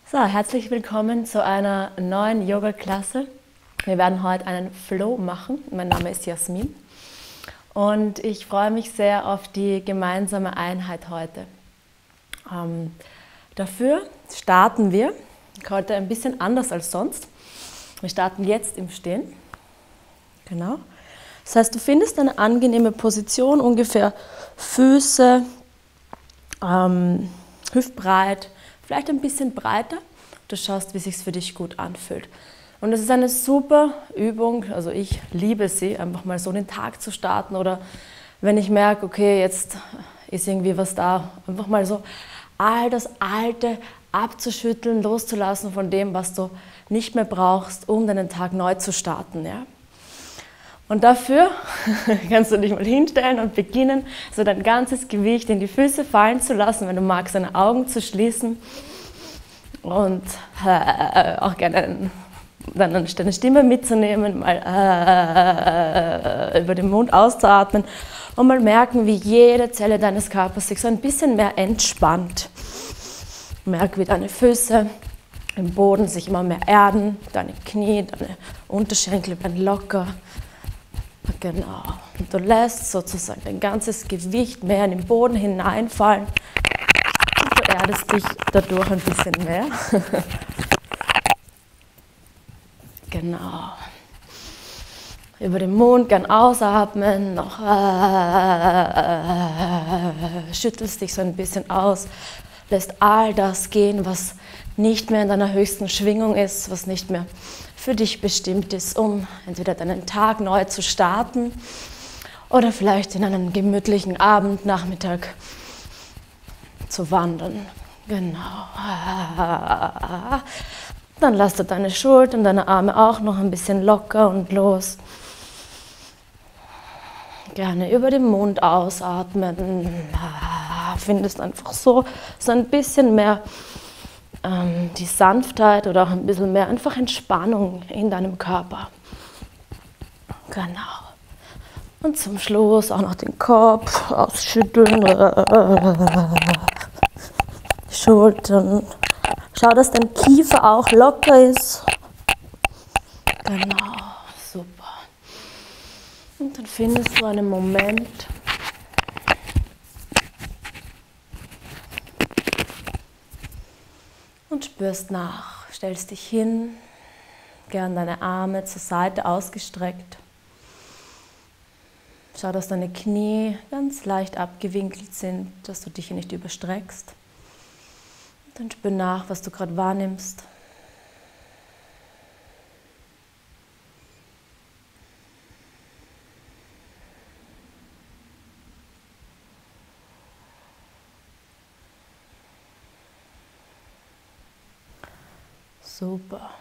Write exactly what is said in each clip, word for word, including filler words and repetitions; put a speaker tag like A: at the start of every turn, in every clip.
A: So, herzlich willkommen zu einer neuen Yoga-Klasse. Wir werden heute einen Flow machen. Mein Name ist Jasmin und ich freue mich sehr auf die gemeinsame Einheit heute. Ähm, dafür starten wir heute ein bisschen anders als sonst. Wir starten jetzt im Stehen. Genau. Das heißt, du findest eine angenehme Position, ungefähr Füße ähm, hüftbreit, vielleicht ein bisschen breiter. Du schaust, wie es sich für dich gut anfühlt. Und es ist eine super Übung, also ich liebe sie, einfach mal so den Tag zu starten oder wenn ich merke, okay, jetzt ist irgendwie was da, einfach mal so all das Alte abzuschütteln, loszulassen von dem, was du nicht mehr brauchst, um deinen Tag neu zu starten. Ja? Und dafür kannst du dich mal hinstellen und beginnen, so dein ganzes Gewicht in die Füße fallen zu lassen, wenn du magst, deine Augen zu schließen und äh, auch gerne dann deine Stimme mitzunehmen, mal äh, über den Mund auszuatmen und mal merken, wie jede Zelle deines Körpers sich so ein bisschen mehr entspannt. Merk, wie deine Füße im Boden sich immer mehr erden, deine Knie, deine Unterschenkel werden locker. Genau. Und du lässt sozusagen dein ganzes Gewicht mehr in den Boden hineinfallen. Und du erdest dich dadurch ein bisschen mehr. Genau. Über den Mund gern ausatmen, noch äh, schüttelst dich so ein bisschen aus, lässt all das gehen, was nicht mehr in deiner höchsten Schwingung ist, was nicht mehr für dich bestimmt ist, um entweder deinen Tag neu zu starten oder vielleicht in einen gemütlichen Abend, Nachmittag zu wandern. Genau. Dann lass du deine Schultern, deine Arme auch noch ein bisschen locker und los. Gerne über den Mund ausatmen. Findest einfach so, so ein bisschen mehr ähm, die Sanftheit oder auch ein bisschen mehr einfach Entspannung in deinem Körper. Genau. Und zum Schluss auch noch den Kopf ausschütteln. Schultern. Schau, dass dein Kiefer auch locker ist. Genau, super. Und dann findest du einen Moment, und spürst nach. Stellst dich hin, gern deine Arme zur Seite ausgestreckt. Schau, dass deine Knie ganz leicht abgewinkelt sind, dass du dich hier nicht überstreckst. Dann spür nach, was du gerade wahrnimmst. Super.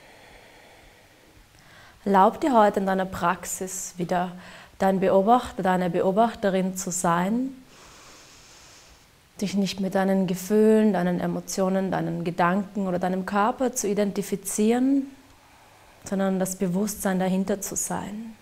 A: Erlaub dir heute in deiner Praxis wieder dein Beobachter, deine Beobachterin zu sein. Dich nicht mit deinen Gefühlen, deinen Emotionen, deinen Gedanken oder deinem Körper zu identifizieren, sondern das Bewusstsein dahinter zu sein.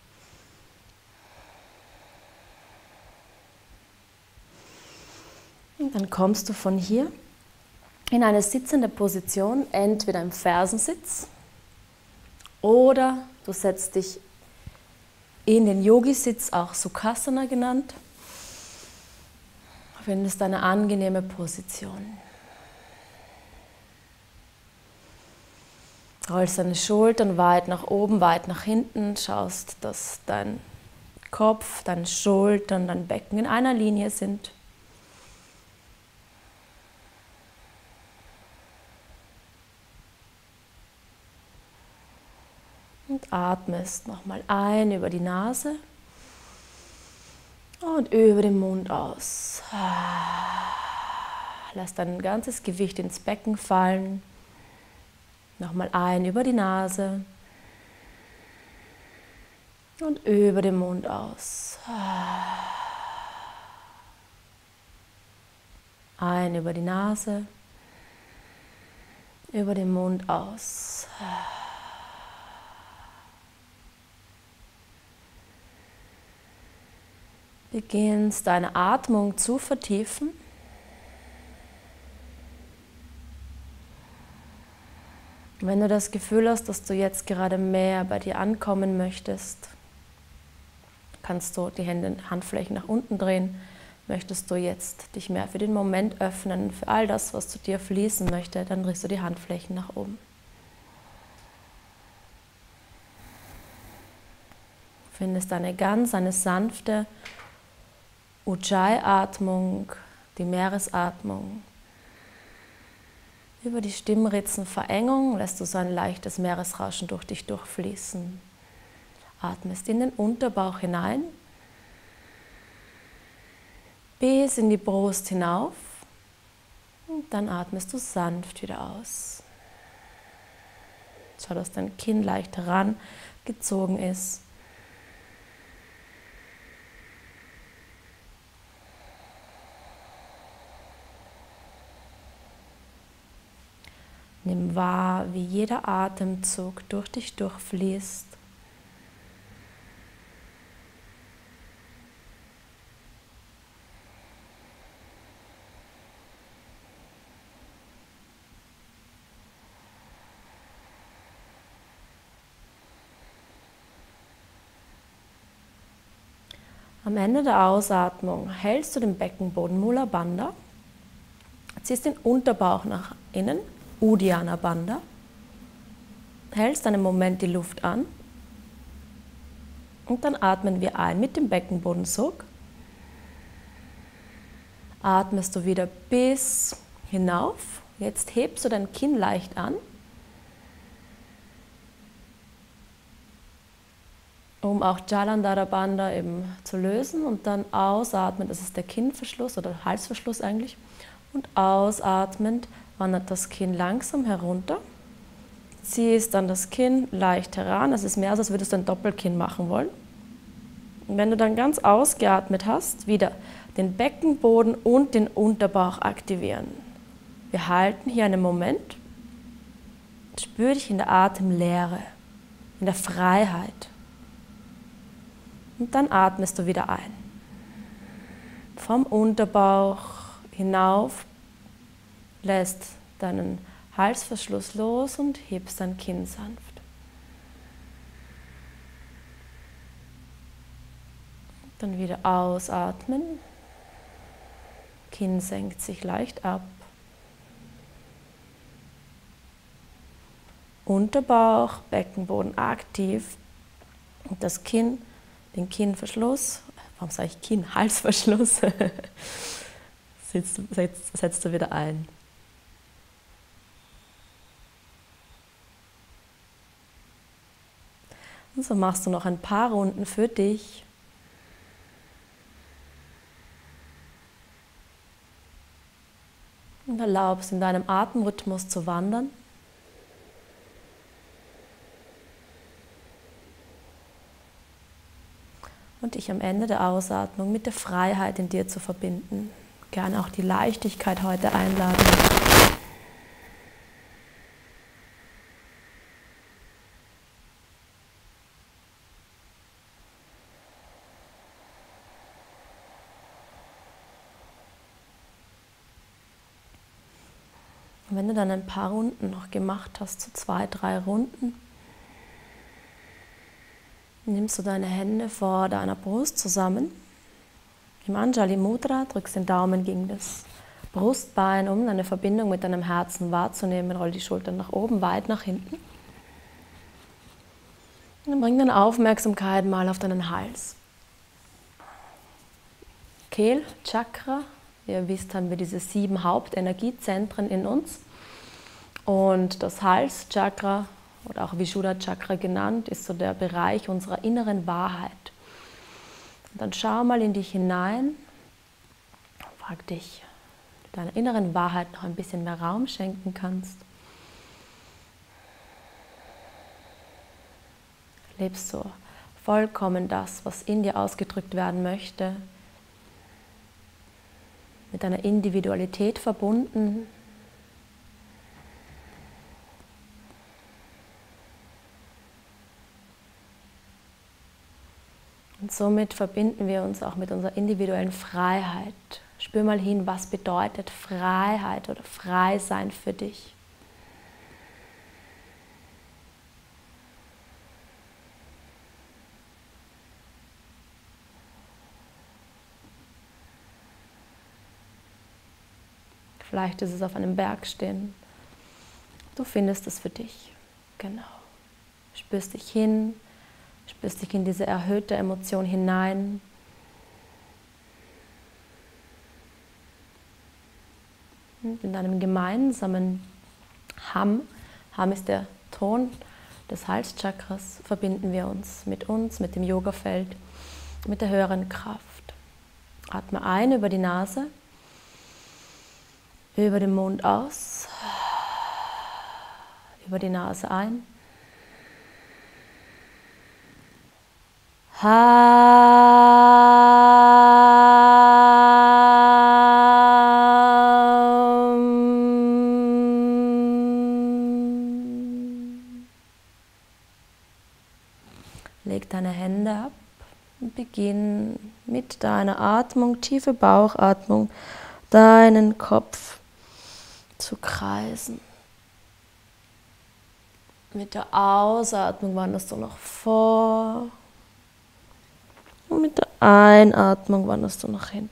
A: Und dann kommst du von hier in eine sitzende Position, entweder im Fersensitz oder du setzt dich in den Yogi-Sitz, auch Sukhasana genannt. Du findest eine angenehme Position. Rollst deine Schultern weit nach oben, weit nach hinten, schaust, dass dein Kopf, deine Schultern, dein Becken in einer Linie sind. Und atmest nochmal ein über die Nase und über den Mund aus. Lass dein ganzes Gewicht ins Becken fallen. Nochmal ein über die Nase und über den Mund aus. Ein über die Nase, über den Mund aus. Beginnst deine Atmung zu vertiefen. Wenn du das Gefühl hast, dass du jetzt gerade mehr bei dir ankommen möchtest, kannst du die Hände, Handflächen nach unten drehen. Möchtest du jetzt dich mehr für den Moment öffnen, für all das, was zu dir fließen möchte, dann drehst du die Handflächen nach oben. Du findest eine ganz, eine sanfte Ujjayi-Atmung, die Meeresatmung. Über die Stimmritzenverengung lässt du so ein leichtes Meeresrauschen durch dich durchfließen. Atmest in den Unterbauch hinein, bis in die Brust hinauf und dann atmest du sanft wieder aus. Schau, dass dein Kinn leicht herangezogen ist. Nimm wahr, wie jeder Atemzug durch dich durchfließt. Am Ende der Ausatmung hältst du den Beckenboden Mula Bandha, ziehst den Unterbauch nach innen, Uddiyana Bandha, hältst einen Moment die Luft an und dann atmen wir ein mit dem Beckenbodensog. Atmest du wieder bis hinauf, jetzt hebst du dein Kinn leicht an, um auch Jalandhara Bandha eben zu lösen und dann ausatmen, das ist der Kinnverschluss oder Halsverschluss eigentlich, und ausatmend wandert das Kinn langsam herunter, ziehst dann das Kinn leicht heran, das ist mehr, als würdest du ein Doppelkinn machen wollen. Und wenn du dann ganz ausgeatmet hast, wieder den Beckenboden und den Unterbauch aktivieren. Wir halten hier einen Moment, spür dich in der Atemleere, in der Freiheit. Und dann atmest du wieder ein. Vom Unterbauch hinauf, lässt deinen Halsverschluss los und hebst dein Kinn sanft. Dann wieder ausatmen. Kinn senkt sich leicht ab. Unterbauch, Beckenboden aktiv. Und das Kinn, den Kinnverschluss, warum sage ich Kinn? Halsverschluss, setzt, setzt, setzt du wieder ein. Und so machst du noch ein paar Runden für dich. Und erlaubst in deinem Atemrhythmus zu wandern. Und dich am Ende der Ausatmung mit der Freiheit in dir zu verbinden. Gerne auch die Leichtigkeit heute einladen. Und wenn du dann ein paar Runden noch gemacht hast, so zwei, drei Runden, nimmst du deine Hände vor deiner Brust zusammen. Im Anjali Mudra drückst den Daumen gegen das Brustbein, um eine Verbindung mit deinem Herzen wahrzunehmen. Roll die Schultern nach oben, weit nach hinten. Und dann bring deine Aufmerksamkeit mal auf deinen Hals. Kehlchakra. Wie ihr wisst, haben wir diese sieben Hauptenergiezentren in uns. Und das Halschakra, oder auch Vishuddha Chakra genannt, ist so der Bereich unserer inneren Wahrheit. Und dann schau mal in dich hinein, frag dich, ob du deiner inneren Wahrheit noch ein bisschen mehr Raum schenken kannst. Lebst du vollkommen das, was in dir ausgedrückt werden möchte, mit deiner Individualität verbunden. Und somit verbinden wir uns auch mit unserer individuellen Freiheit. Spür mal hin, was bedeutet Freiheit oder frei sein für dich. Vielleicht ist es auf einem Berg stehen. Du findest es für dich. Genau. Spürst dich hin, spürst dich in diese erhöhte Emotion hinein. Und in einem gemeinsamen Ham, Ham ist der Ton des Halschakras, verbinden wir uns mit uns, mit dem Yogafeld, mit der höheren Kraft. Atme ein über die Nase, über den Mund aus, über die Nase ein. Leg deine Hände ab und beginn mit deiner Atmung, tiefe Bauchatmung, deinen Kopf zu kreisen. Mit der Ausatmung wanderst du nach vor und mit der Einatmung wanderst du nach hinten.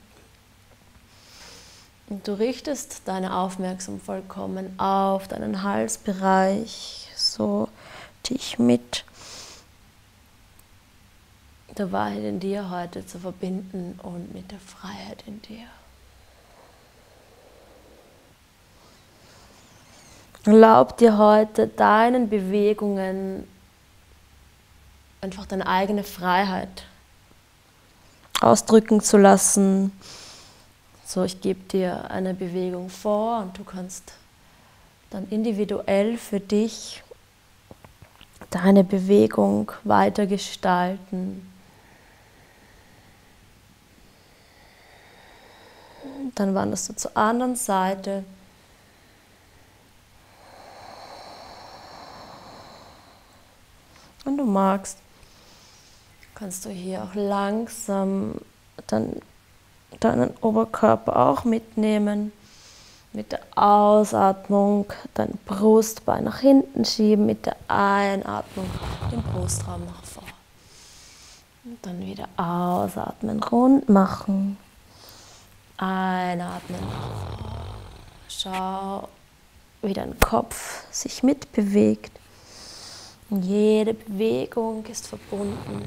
A: Und du richtest deine Aufmerksamkeit vollkommen auf deinen Halsbereich, so dich mit der Wahrheit in dir heute zu verbinden und mit der Freiheit in dir. Erlaub dir heute deinen Bewegungen einfach deine eigene Freiheit ausdrücken zu lassen. So, ich gebe dir eine Bewegung vor und du kannst dann individuell für dich deine Bewegung weiter gestalten. Dann wanderst du zur anderen Seite. Wenn du magst, kannst du hier auch langsam dann deinen Oberkörper auch mitnehmen. Mit der Ausatmung dein Brustbein nach hinten schieben, mit der Einatmung den Brustraum nach vorn. Und dann wieder ausatmen, rund machen. Einatmen nach vorn. Schau, wie dein Kopf sich mitbewegt. Und jede Bewegung ist verbunden.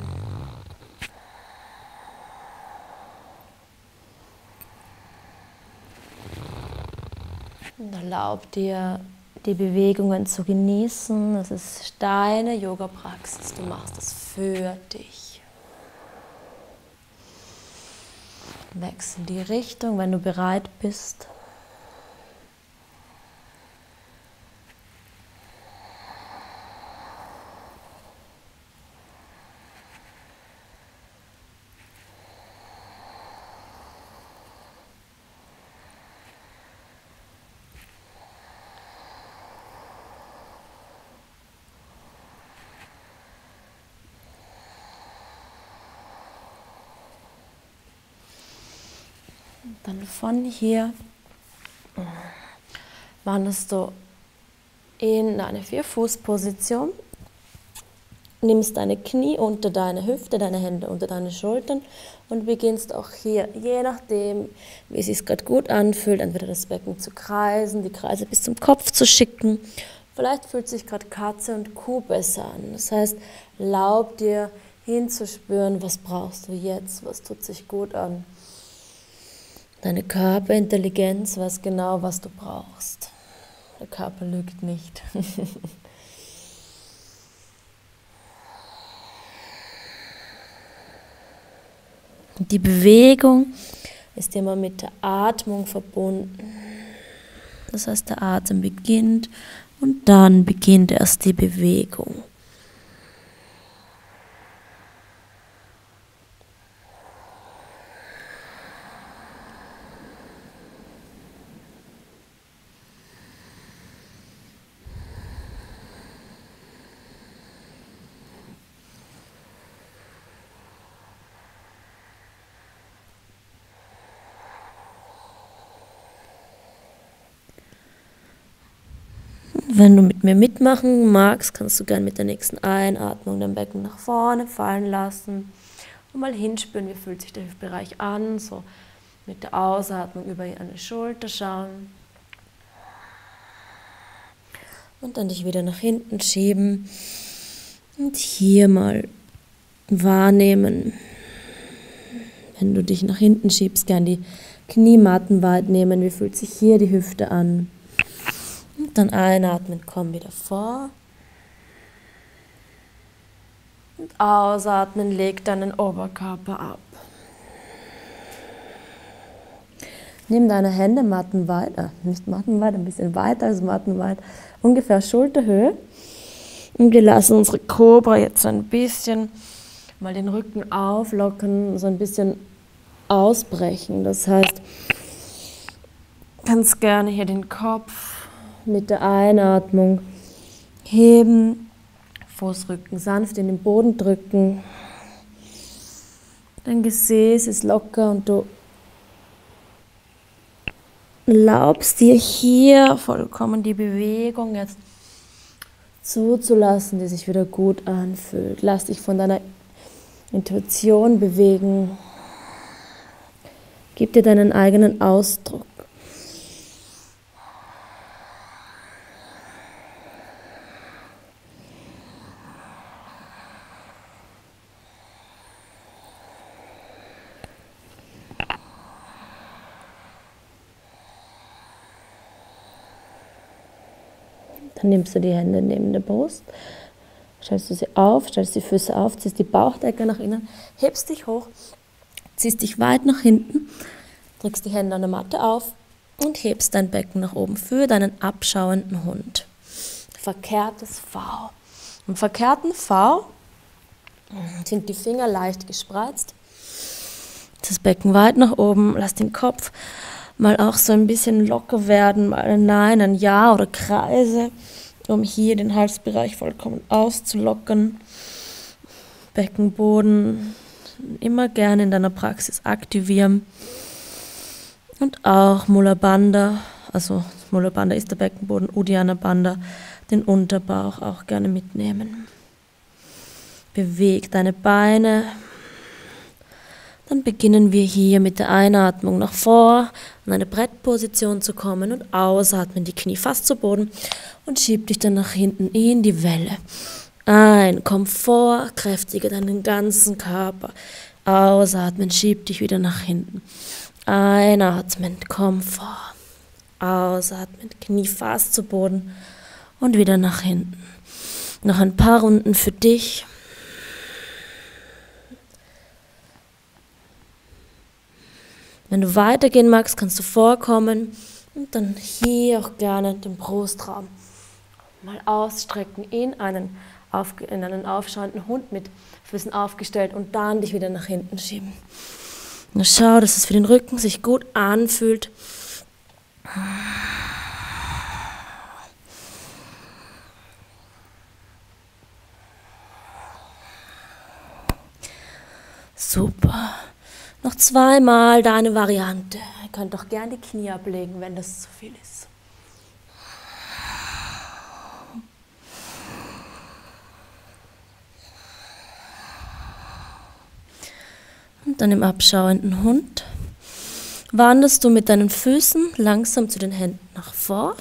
A: Und erlaub dir, die Bewegungen zu genießen. Es ist deine Yoga-Praxis. Du machst es für dich. Wechsel die Richtung, wenn du bereit bist. Dann von hier wanderst du in eine Vierfußposition, nimmst deine Knie unter deine Hüfte, deine Hände unter deine Schultern und beginnst auch hier, je nachdem, wie es sich gerade gut anfühlt, entweder das Becken zu kreisen, die Kreise bis zum Kopf zu schicken. Vielleicht fühlt sich gerade Katze und Kuh besser an. Das heißt, erlaub dir hinzuspüren, was brauchst du jetzt, was tut sich gut an. Deine Körperintelligenz weiß genau, was du brauchst. Der Körper lügt nicht. Die Bewegung ist immer mit der Atmung verbunden. Das heißt, der Atem beginnt und dann beginnt erst die Bewegung. Wenn du mit mir mitmachen magst, kannst du gerne mit der nächsten Einatmung dein Becken nach vorne fallen lassen und mal hinspüren, wie fühlt sich der Hüftbereich an, so mit der Ausatmung über eine Schulter schauen
B: Und dann dich wieder nach hinten schieben und hier mal wahrnehmen. Wenn du dich nach hinten schiebst, gern die Knie mattenweit nehmen. Wie fühlt sich hier die Hüfte an? Und dann einatmen, komm wieder vor. Und ausatmen, leg deinen Oberkörper ab. Nimm deine Hände mattenweit, äh, nicht mattenweit, ein bisschen weiter als mattenweit, ungefähr Schulterhöhe. Und wir lassen unsere Kobra jetzt so ein bisschen mal den Rücken auflockern, so ein bisschen ausbrechen. Das heißt, ganz gerne hier den Kopf mit der Einatmung heben, Fußrücken sanft in den Boden drücken. Dein Gesäß ist locker und du erlaubst dir hier vollkommen die Bewegung jetzt zuzulassen, die sich wieder gut anfühlt. Lass dich von deiner Intuition bewegen. Gib dir deinen eigenen Ausdruck. Dann nimmst du die Hände neben der Brust, stellst du sie auf, stellst die Füße auf, ziehst die Bauchdecke nach innen, hebst dich hoch, ziehst dich weit nach hinten, drückst die Hände an der Matte auf und hebst dein Becken nach oben für deinen abschauenden Hund. Verkehrtes V. Im verkehrten V sind die Finger leicht gespreizt, das Becken weit nach oben, lass den Kopf mal auch so ein bisschen locker werden, mal ein Nein, ein Ja oder Kreise, um hier den Halsbereich vollkommen auszulockern. Beckenboden immer gerne in deiner Praxis aktivieren. Und auch Mula Bandha, also Mula Bandha ist der Beckenboden, Uddiyana Bandha, den Unterbauch auch gerne mitnehmen. Beweg deine Beine. Dann beginnen wir hier mit der Einatmung nach vor, in eine Brettposition zu kommen und ausatmen, die Knie fast zu Boden und schieb dich dann nach hinten in die Welle. Ein, komm vor, kräftige deinen ganzen Körper. Ausatmen, schieb dich wieder nach hinten. Einatmen, komm vor. Ausatmen, Knie fast zu Boden und wieder nach hinten. Noch ein paar Runden für dich. Wenn du weitergehen magst, kannst du vorkommen und dann hier auch gerne den Brustraum mal ausstrecken in einen, auf, in einen aufschauenden Hund mit Füßen aufgestellt und dann dich wieder nach hinten schieben. Und schau, dass es für den Rücken sich gut anfühlt. Super. Noch zweimal deine Variante. Ihr könnt doch gerne die Knie ablegen, wenn das zu viel ist. Und dann im abschauenden Hund wanderst du mit deinen Füßen langsam zu den Händen nach vor.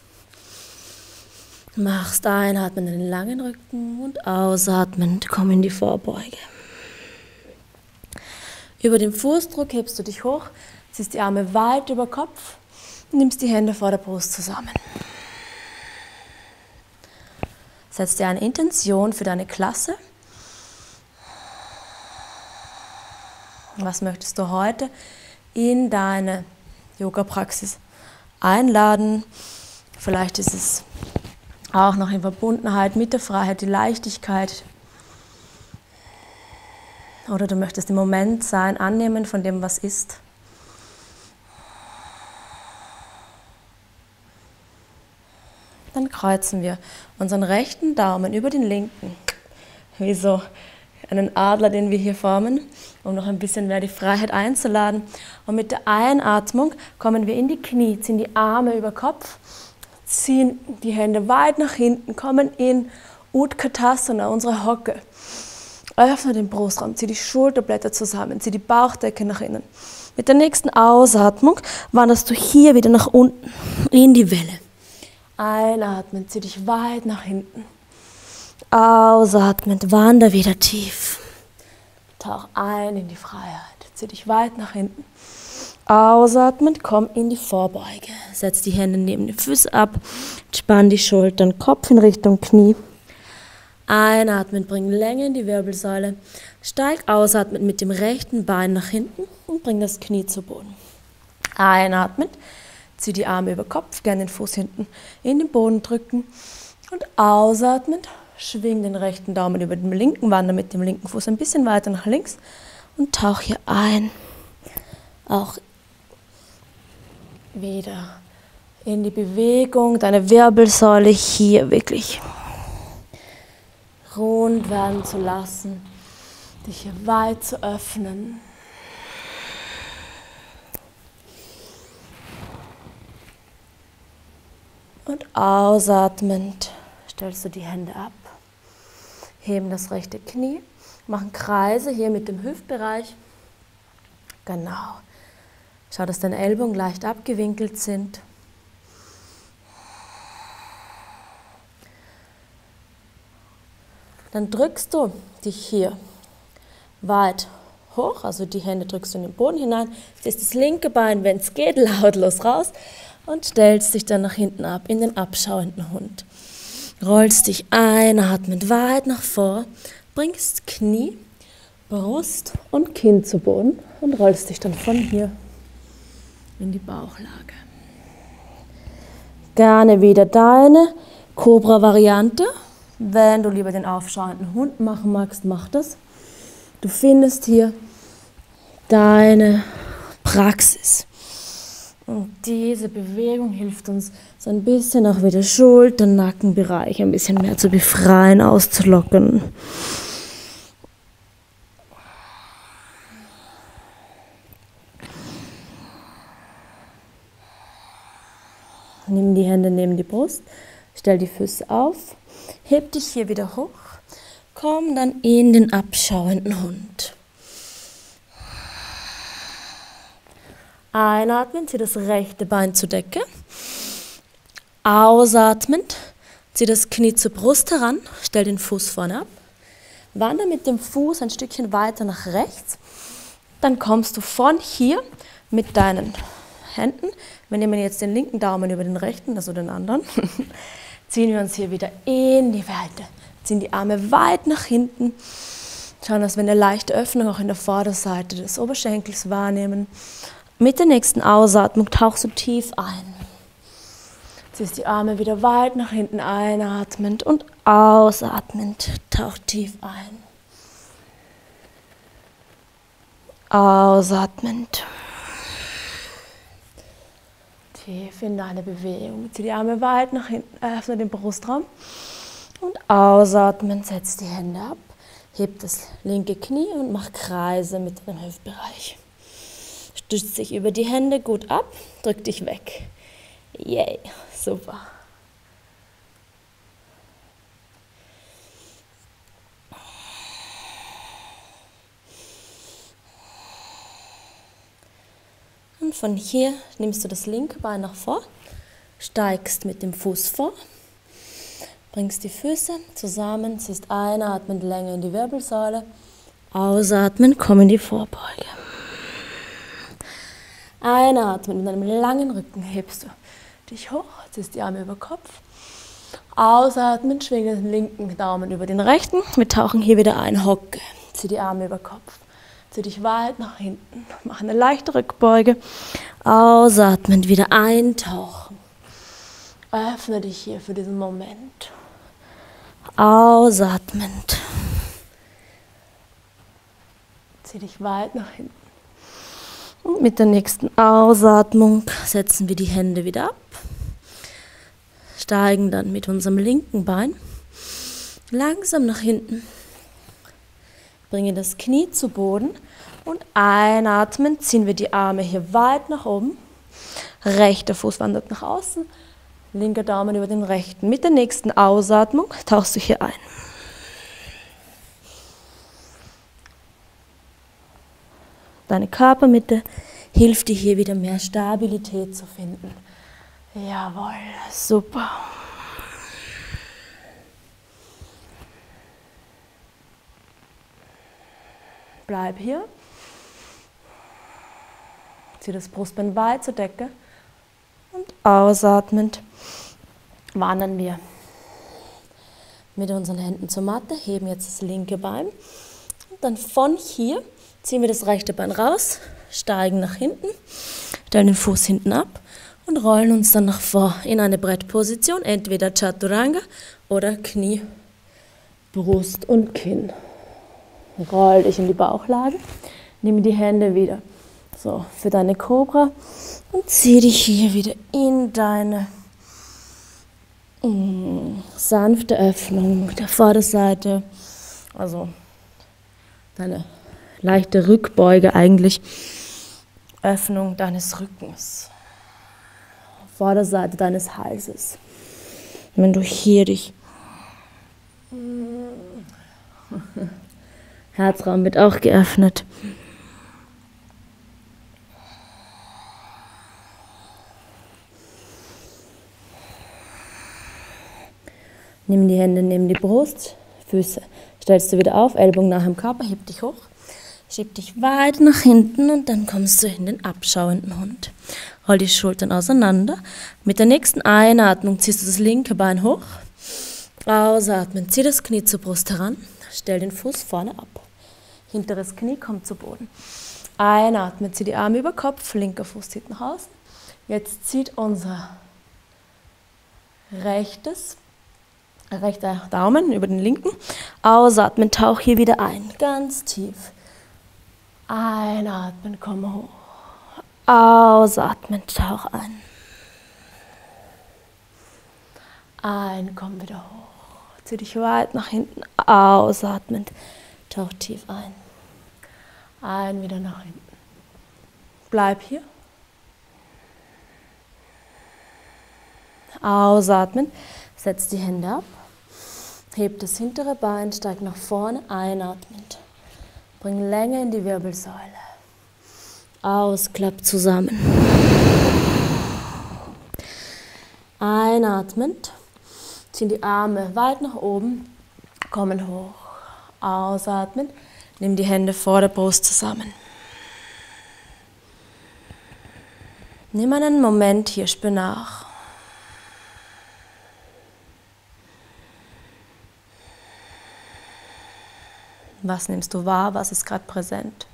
B: Machst einatmen in den langen Rücken und ausatmen, komm in die Vorbeuge. Über den Fußdruck hebst du dich hoch, ziehst die Arme weit über Kopf und nimmst die Hände vor der Brust zusammen. Setz dir eine Intention für deine Klasse. Was möchtest du heute in deine Yoga-Praxis einladen? Vielleicht ist es auch noch in Verbundenheit mit der Freiheit, die Leichtigkeit. Oder du möchtest im Moment sein, annehmen von dem, was ist. Dann kreuzen wir unseren rechten Daumen über den linken, wie so einen Adler, den wir hier formen, um noch ein bisschen mehr die Freiheit einzuladen. Und mit der Einatmung kommen wir in die Knie, ziehen die Arme über Kopf, ziehen die Hände weit nach hinten, kommen in Utkatasana, unsere Hocke. Öffne den Brustraum, zieh die Schulterblätter zusammen, zieh die Bauchdecke nach innen. Mit der nächsten Ausatmung wanderst du hier wieder nach unten in die Welle.
A: Einatmen, zieh dich weit nach hinten.
B: Ausatmend, wander wieder tief.
A: Tauch ein in die Freiheit. Zieh dich weit nach hinten.
B: Ausatmend, komm in die Vorbeuge. Setz die Hände neben die Füße ab. Spann die Schultern, Kopf in Richtung Knie. Einatmend, bring Länge in die Wirbelsäule. Steig ausatmend mit dem rechten Bein nach hinten und bring das Knie zu Boden.
A: Einatmend, zieh die Arme über Kopf, gerne den Fuß hinten in den Boden drücken. Und ausatmend, schwing den rechten Daumen über den linken, wandere mit dem linken Fuß ein bisschen weiter nach links und tauch hier ein. Auch wieder in die Bewegung, deine Wirbelsäule hier wirklich rund werden zu lassen, dich hier weit zu öffnen. Und ausatmend stellst du die Hände ab, heben das rechte Knie, machen Kreise hier mit dem Hüftbereich. Genau. Schau, dass deine Ellbogen leicht abgewinkelt sind. Dann drückst du dich hier weit hoch, also die Hände drückst du in den Boden hinein, ziehst das linke Bein, wenn es geht, lautlos raus und stellst dich dann nach hinten ab in den abschauenden Hund. Rollst dich einatmend weit nach vor, bringst Knie, Brust und Kinn zu Boden und rollst dich dann von hier in die Bauchlage. Gerne wieder deine Cobra-Variante. Wenn du lieber den aufschauenden Hund machen magst, mach das. Du findest hier deine Praxis. Und diese Bewegung hilft uns so ein bisschen auch wieder Schultern, Nackenbereich ein bisschen mehr zu befreien, auszulockern. Nimm die Hände neben die Brust, stell die Füße auf, heb dich hier wieder hoch, komm dann in den abschauenden Hund. Einatmen, zieh das rechte Bein zur Decke. Ausatmend, zieh das Knie zur Brust heran, stell den Fuß vorne ab. Wander mit dem Fuß ein Stückchen weiter nach rechts. Dann kommst du von hier mit deinen Händen, wir nehmen jetzt den linken Daumen über den rechten, also den anderen, ziehen wir uns hier wieder in die Weite. Ziehen die Arme weit nach hinten. Schauen, dass wir eine leichte Öffnung auch in der Vorderseite des Oberschenkels wahrnehmen. Mit der nächsten Ausatmung tauchst du tief ein. Ziehst die Arme wieder weit nach hinten einatmend und ausatmend. Tauch tief ein. Ausatmend. Tief in deine Bewegung. Zieh die Arme weit nach hinten, öffne den Brustraum. Und ausatmend, setz die Hände ab. Heb das linke Knie und mach Kreise mit dem Hüftbereich. Stütz dich über die Hände gut ab, drück dich weg. Yay, super. Und von hier nimmst du das linke Bein nach vor, steigst mit dem Fuß vor, bringst die Füße zusammen, ziehst einatmend Länge in die Wirbelsäule, ausatmen, komm in die Vorbeuge. Einatmen, mit einem langen Rücken hebst du dich hoch, ziehst die Arme über Kopf. Ausatmen, schwinge den linken Daumen über den rechten. Wir tauchen hier wieder ein, Hocke. Zieh die Arme über Kopf. Zieh dich weit nach hinten. Mach eine leichte Rückbeuge. Ausatmen, wieder eintauchen. Öffne dich hier für diesen Moment. Ausatmend. Zieh dich weit nach hinten. Und mit der nächsten Ausatmung setzen wir die Hände wieder ab. Steigen dann mit unserem linken Bein langsam nach hinten. Bringen das Knie zu Boden und einatmen, ziehen wir die Arme hier weit nach oben. Rechter Fuß wandert nach außen, linker Daumen über den rechten. Mit der nächsten Ausatmung tauchst du hier ein. Deine Körpermitte hilft dir hier wieder mehr Stabilität zu finden. Jawohl, super. Bleib hier. Zieh das Brustbein weit zur Decke. Und ausatmend wandern wir mit unseren Händen zur Matte, heben jetzt das linke Bein. Und dann von hier ziehen wir das rechte Bein raus, steigen nach hinten, stellen den Fuß hinten ab und rollen uns dann nach vor in eine Brettposition, entweder Chaturanga oder Knie, Brust und Kinn. Roll dich in die Bauchlage, nimm die Hände wieder so für deine Cobra und zieh dich hier wieder in deine mh, sanfte Öffnung der Vorderseite, also deine leichte Rückbeuge eigentlich, Öffnung deines Rückens, Vorderseite deines Halses. Und wenn du hier dich Herzraum wird auch geöffnet. Nimm die Hände neben die Brust, Füße stellst du wieder auf, Ellbogen nach dem Körper, heb dich hoch, schieb dich weit nach hinten und dann kommst du in den abschauenden Hund. Roll die Schultern auseinander. Mit der nächsten Einatmung ziehst du das linke Bein hoch. Ausatmen, zieh das Knie zur Brust heran, stell den Fuß vorne ab. Hinteres Knie kommt zu Boden. Einatmen, zieh die Arme über Kopf, linker Fuß zieht nach außen. Jetzt zieht unser rechtes, rechter Daumen über den linken. Ausatmen, tauch hier wieder ein, ganz tief. Einatmen, komm hoch. Ausatmen, tauch ein. Ein, komm wieder hoch. Zieh dich weit nach hinten. Ausatmen, tauch tief ein. Ein, wieder nach hinten. Bleib hier. Ausatmen, setz die Hände ab. Heb das hintere Bein, steig nach vorne, einatmend. Bring Länge in die Wirbelsäule. Aus, klapp zusammen. Einatmend, ziehen die Arme weit nach oben, kommen hoch. Ausatmen, nimm die Hände vor der Brust zusammen. Nimm einen Moment hier, spür nach. Was nimmst du wahr? Was ist gerade präsent?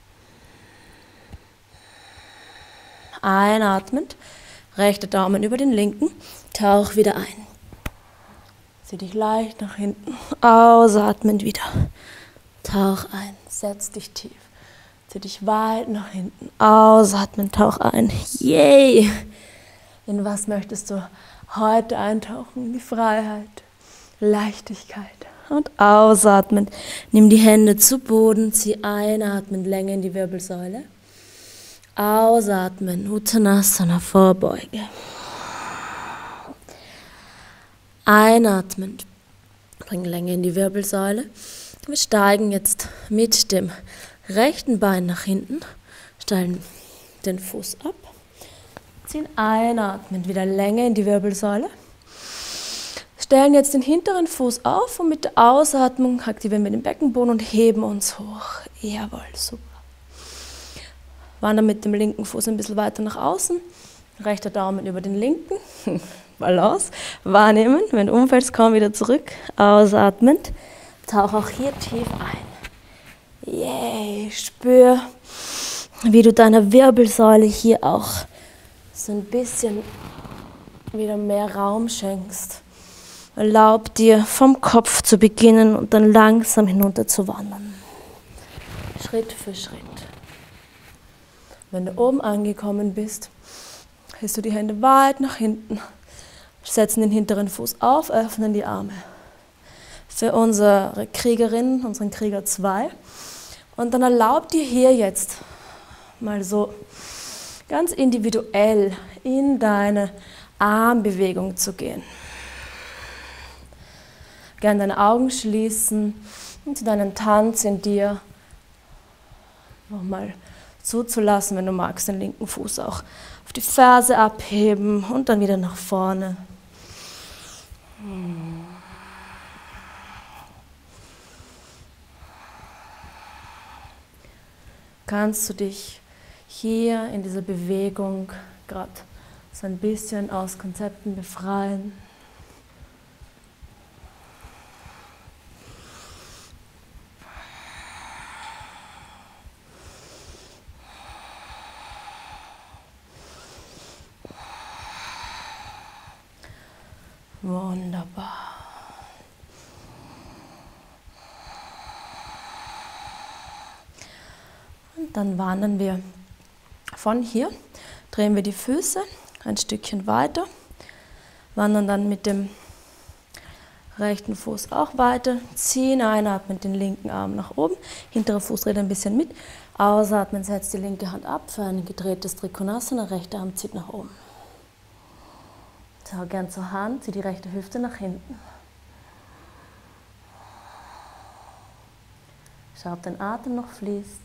A: Einatmend, rechter Daumen über den linken, tauch wieder ein. Zieh dich leicht nach hinten, ausatmend wieder. Tauch ein, setz dich tief. Zieh dich weit nach hinten, ausatmen, tauch ein. Yay! In was möchtest du heute eintauchen? In die Freiheit, Leichtigkeit. Und ausatmen. Nimm die Hände zu Boden, zieh einatmen, Länge in die Wirbelsäule. Ausatmen, Uttanasana, Vorbeuge. Einatmen, bring Länge in die Wirbelsäule. Wir steigen jetzt mit dem rechten Bein nach hinten, stellen den Fuß ab, ziehen einatmen, wieder Länge in die Wirbelsäule. Stellen jetzt den hinteren Fuß auf und mit der Ausatmung aktivieren wir den Beckenboden und heben uns hoch. Jawohl, super. Wandern mit dem linken Fuß ein bisschen weiter nach außen. Rechter Daumen über den linken. Balance. Wahrnehmen. Wenn du umfällst, komm wieder zurück. Ausatmend. Tauch auch hier tief ein. Yay. Spür, wie du deiner Wirbelsäule hier auch so ein bisschen wieder mehr Raum schenkst. Erlaub dir, vom Kopf zu beginnen und dann langsam hinunter zu wandern. Schritt für Schritt. Wenn du oben angekommen bist, hältst du die Hände weit nach hinten, setzen den hinteren Fuß auf, öffnen die Arme. Für unsere Kriegerin, unseren Krieger zwei. Und dann erlaub dir hier jetzt mal so ganz individuell in deine Armbewegung zu gehen. Gerne deine Augen schließen und deinen Tanz in dir nochmal
B: zuzulassen. Wenn du magst, den linken Fuß auch auf die Ferse abheben und dann wieder nach vorne. Kannst du dich hier in dieser Bewegung gerade so ein bisschen aus Konzepten befreien? Wunderbar. Und dann wandern wir von hier, drehen wir die Füße ein Stückchen weiter, wandern dann mit dem rechten Fuß auch weiter, ziehen, einatmen den linken Arm nach oben, hintere Fuß dreht ein bisschen mit, ausatmen, setzt die linke Hand ab für ein gedrehtes Trikonasana, rechter Arm zieht nach oben. Schau gern zur Hand, zieh die rechte Hüfte nach hinten. Schau, ob dein Atem noch fließt.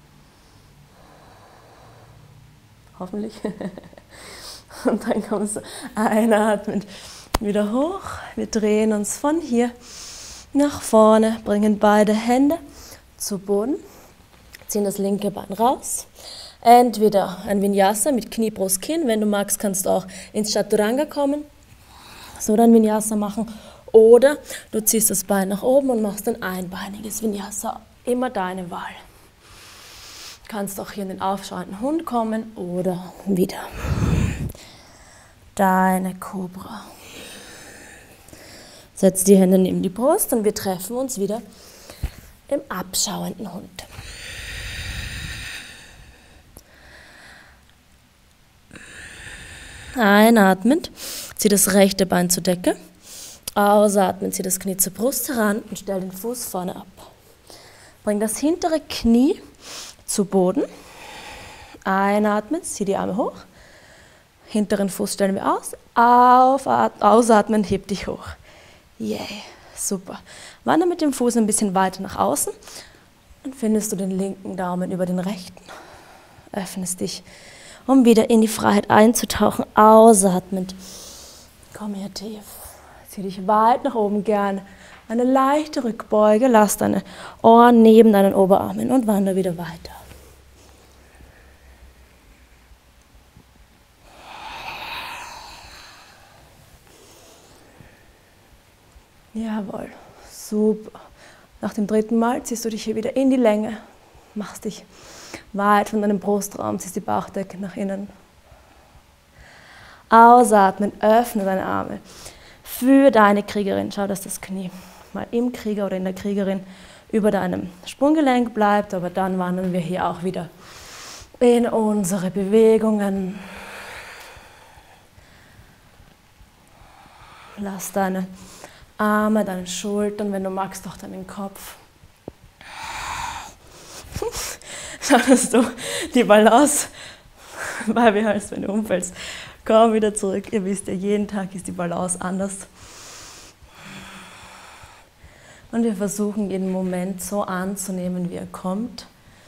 B: Hoffentlich. Und dann kommst du einatmend wieder hoch. Wir drehen uns von hier nach vorne, bringen beide Hände zu Boden, ziehen das linke Bein raus. Entweder ein Vinyasa mit Knie, Brust, Kinn. Wenn du magst, kannst du auch ins Chaturanga kommen, so dann Vinyasa machen. Oder du ziehst das Bein nach oben und machst ein einbeiniges Vinyasa. Immer deine Wahl. Du kannst auch hier in den aufschauenden Hund kommen oder wieder deine Kobra. Setz die Hände neben die Brust und wir treffen uns wieder im abschauenden Hund. Einatmend, zieh das rechte Bein zur Decke. Ausatmen, zieh das Knie zur Brust heran und stell den Fuß vorne ab. Bring das hintere Knie zu Boden. Einatmen, zieh die Arme hoch. Hinteren Fuß stellen wir aus. Auf, ausatmen, heb dich hoch. Yeah, super. Wandere mit dem Fuß ein bisschen weiter nach außen. Dann findest du den linken Daumen über den rechten. Öffnest dich, um wieder in die Freiheit einzutauchen. Ausatmend. Komm hier tief. Zieh dich weit nach oben gern. Eine leichte Rückbeuge. Lass deine Ohren neben deinen Oberarmen und wandere wieder weiter. Jawohl, super. Nach dem dritten Mal ziehst du dich hier wieder in die Länge. Machst dich weit von deinem Brustraum, ziehst die Bauchdecke nach innen. Ausatmen, öffne deine Arme. Für deine Kriegerin, schau, dass das Knie mal im Krieger oder in der Kriegerin über deinem Sprunggelenk bleibt, aber dann wandern wir hier auch wieder in unsere Bewegungen. Lass deine Arme, deine Schultern, wenn du magst, auch deinen Kopf. Schau, dass du die Balance beibehältst, wenn du umfällst. Komm wieder zurück. Ihr wisst ja, jeden Tag ist die Balance anders. Und wir versuchen, jeden Moment so anzunehmen, wie er kommt.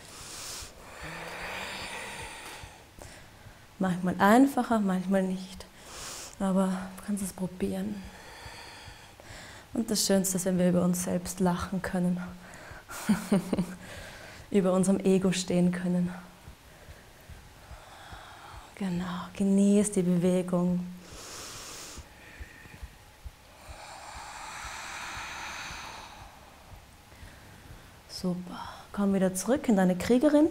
B: Manchmal einfacher, manchmal nicht. Aber du kannst es probieren. Und das Schönste ist, wenn wir über uns selbst lachen können. Über unserem Ego stehen können. Genau, genieß die Bewegung. Super. Komm wieder zurück in deine Kriegerin.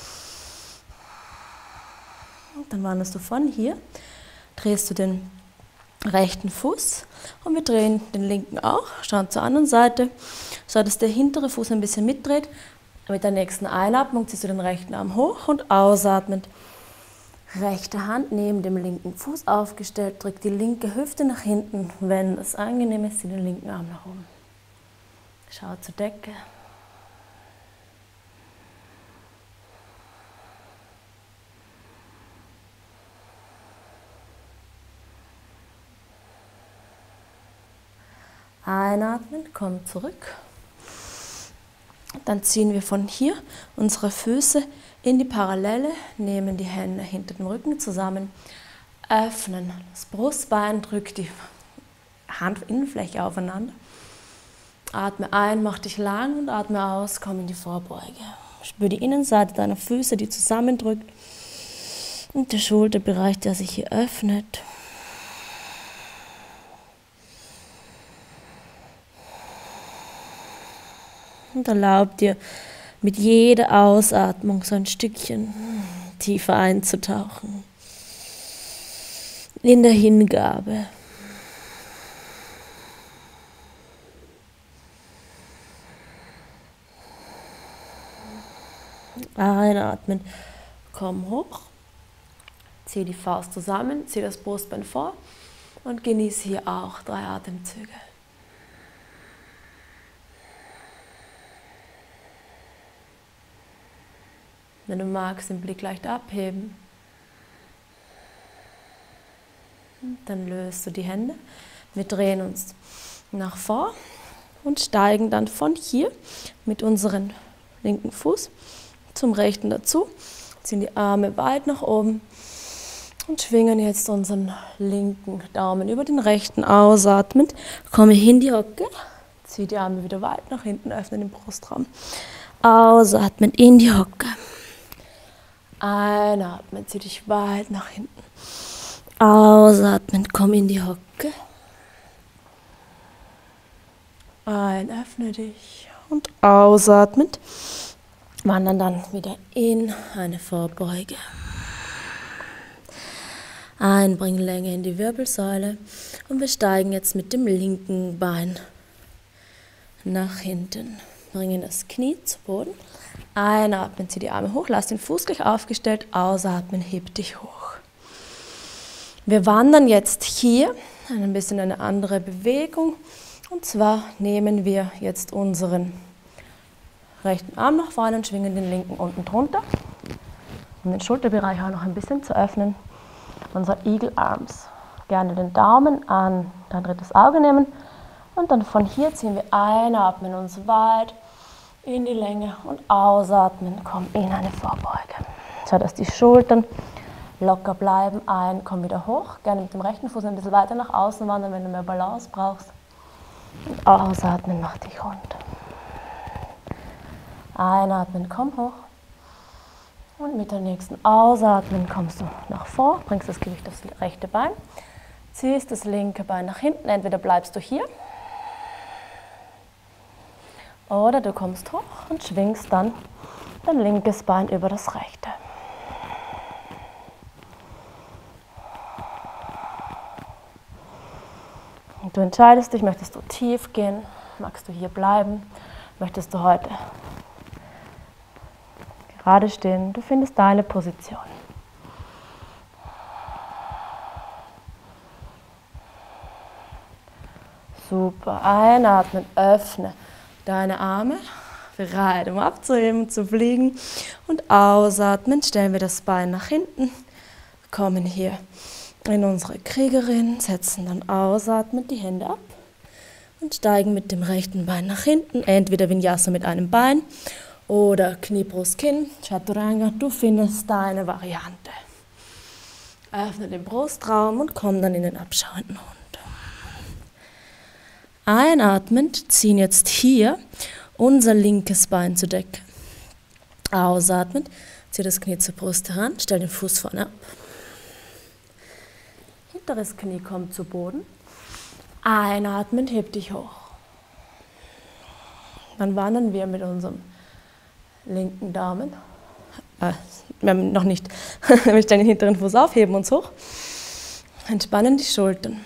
B: Und dann wanderst du von hier, drehst du den rechten Fuß und wir drehen den linken auch, schauen zur anderen Seite, schau, dass der hintere Fuß ein bisschen mitdreht. Mit der nächsten Einatmung ziehst du den rechten Arm hoch und ausatmend rechte Hand neben dem linken Fuß aufgestellt, drück die linke Hüfte nach hinten, wenn es angenehm ist, zieh den linken Arm nach oben. Schau zur Decke. Einatmen, komm zurück. Dann ziehen wir von hier unsere Füße
A: In die Parallele, nehmen die Hände hinter dem Rücken zusammen, öffnen das Brustbein, drück die Handinnenfläche aufeinander. Atme ein, mach dich lang und atme aus, komm in die Vorbeuge. Spür die Innenseite deiner Füße, die zusammendrückt und der Schulterbereich, der sich hier öffnet. Und erlaub dir mit jeder Ausatmung so ein Stückchen tiefer einzutauchen. In der Hingabe. Einatmen, komm hoch, zieh die Faust zusammen, zieh das Brustbein vor und genieß hier auch drei Atemzüge. Wenn du magst, den Blick leicht abheben. Dann löst du die Hände. Wir drehen uns nach vor und steigen dann von hier mit unserem linken Fuß zum rechten dazu. Ziehen die Arme weit nach oben und schwingen jetzt unseren linken Daumen über den rechten. Ausatmend, komme in die Hocke. Zieh die Arme wieder weit nach hinten, öffne den Brustraum. Ausatmend in die Hocke. Einatmen, zieh dich weit nach hinten. Ausatmen, komm in die Hocke. Ein, öffne dich und ausatmend wandern dann wieder in eine Vorbeuge. Ein, bring Länge in die Wirbelsäule und wir steigen jetzt mit dem linken Bein nach hinten. Bringen das Knie zu Boden. Einatmen, zieh die Arme hoch, lass den Fuß gleich aufgestellt, ausatmen, heb dich hoch. Wir wandern jetzt hier ein bisschen eine andere Bewegung und zwar nehmen wir jetzt unseren rechten Arm nach vorne und schwingen den linken unten drunter, um den Schulterbereich auch noch ein bisschen zu öffnen. Unser Eagle Arms. Gerne den Daumen an dein drittes Auge nehmen und dann von hier ziehen wir einatmen uns weit in die Länge und ausatmen, komm in eine Vorbeuge. Schau, dass die Schultern locker bleiben. Ein, komm wieder hoch. Gerne mit dem rechten Fuß ein bisschen weiter nach außen wandern, wenn du mehr Balance brauchst. Und ausatmen, mach dich rund. Einatmen, komm hoch. Und mit der nächsten Ausatmen kommst du nach vor, bringst das Gewicht aufs rechte Bein, ziehst das linke Bein nach hinten. Entweder bleibst du hier oder du kommst hoch und schwingst dann dein linkes Bein über das rechte. Und du entscheidest dich, möchtest du tief gehen, magst du hier bleiben, möchtest du heute gerade stehen, du findest deine Position. Super, einatmen, öffne deine Arme, bereit, um abzuheben, zu fliegen. Und ausatmen, stellen wir das Bein nach hinten, kommen hier in unsere Kriegerin, setzen dann ausatmen die Hände ab und steigen mit dem rechten Bein nach hinten, entweder Vinyasa mit einem Bein oder Knie, Brust, Kinn, Chaturanga, du findest deine Variante. Öffne den Brustraum und komm dann in den abschauenden Hund. Einatmend ziehen jetzt hier unser linkes Bein zur Decke. Ausatmend, zieh das Knie zur Brust heran, stell den Fuß vorne ab. Hinteres Knie kommt zu Boden. Einatmend, heb dich hoch. Dann wandern wir mit unserem linken Daumen, äh, wir haben noch nicht, wir stellen den hinteren Fuß auf, heben uns hoch, entspannen die Schultern.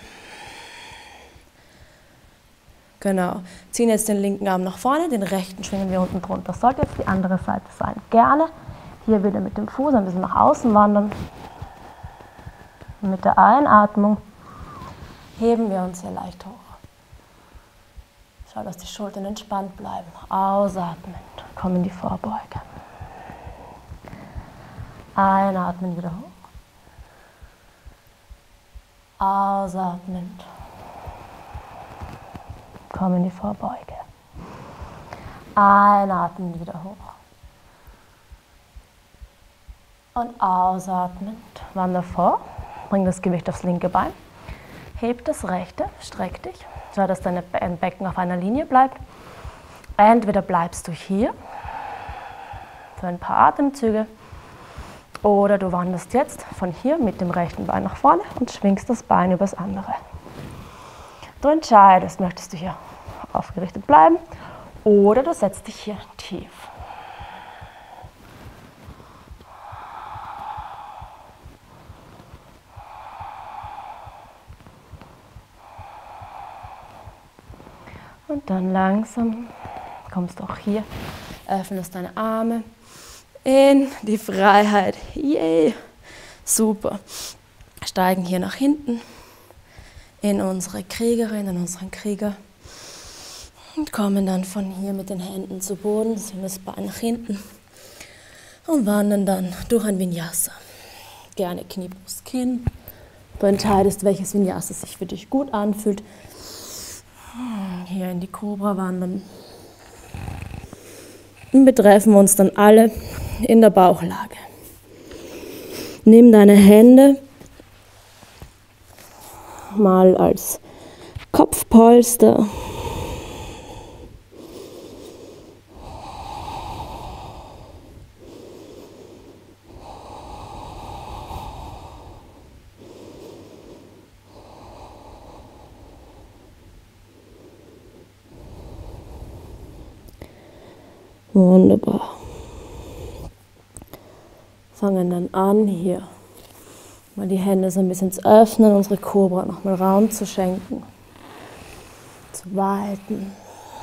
A: Genau, ziehen jetzt den linken Arm nach vorne, den rechten schwingen wir unten drunter. Das sollte jetzt die andere Seite sein. Gerne hier wieder mit dem Fuß ein bisschen nach außen wandern. Und mit der Einatmung heben wir uns hier leicht hoch. Schau, dass die Schultern entspannt bleiben. Ausatmen, komm in die Vorbeuge. Einatmen, wieder hoch. Ausatmend. Komm in die Vorbeuge. Einatmen, wieder hoch. Und ausatmend, wander vor, bring das Gewicht aufs linke Bein, heb das rechte, streck dich, so dass dein Becken auf einer Linie bleibt. Entweder bleibst du hier für ein paar Atemzüge oder du wanderst jetzt von hier mit dem rechten Bein nach vorne und schwingst das Bein übers andere. Du entscheidest, möchtest du hier aufgerichtet bleiben oder du setzt dich hier tief. Und dann langsam kommst du auch hier, öffnest deine Arme in die Freiheit. Yay! Super. Steigen hier nach hinten in unsere Kriegerin, in unseren Krieger und kommen dann von hier mit den Händen zu Boden, ziehen das Bein nach hinten und wandern dann durch ein Vinyasa. Gerne Knie, Brust, Kinn. Du entscheidest, welches Vinyasa sich für dich gut anfühlt. Hier in die Kobra wandern. Und wir treffen uns dann alle in der Bauchlage. Nimm deine Hände mal als Kopfpolster. Wunderbar. Fangen dann an, hier mal die Hände so ein bisschen zu öffnen, unsere Kobra nochmal Raum zu schenken, zu weiten.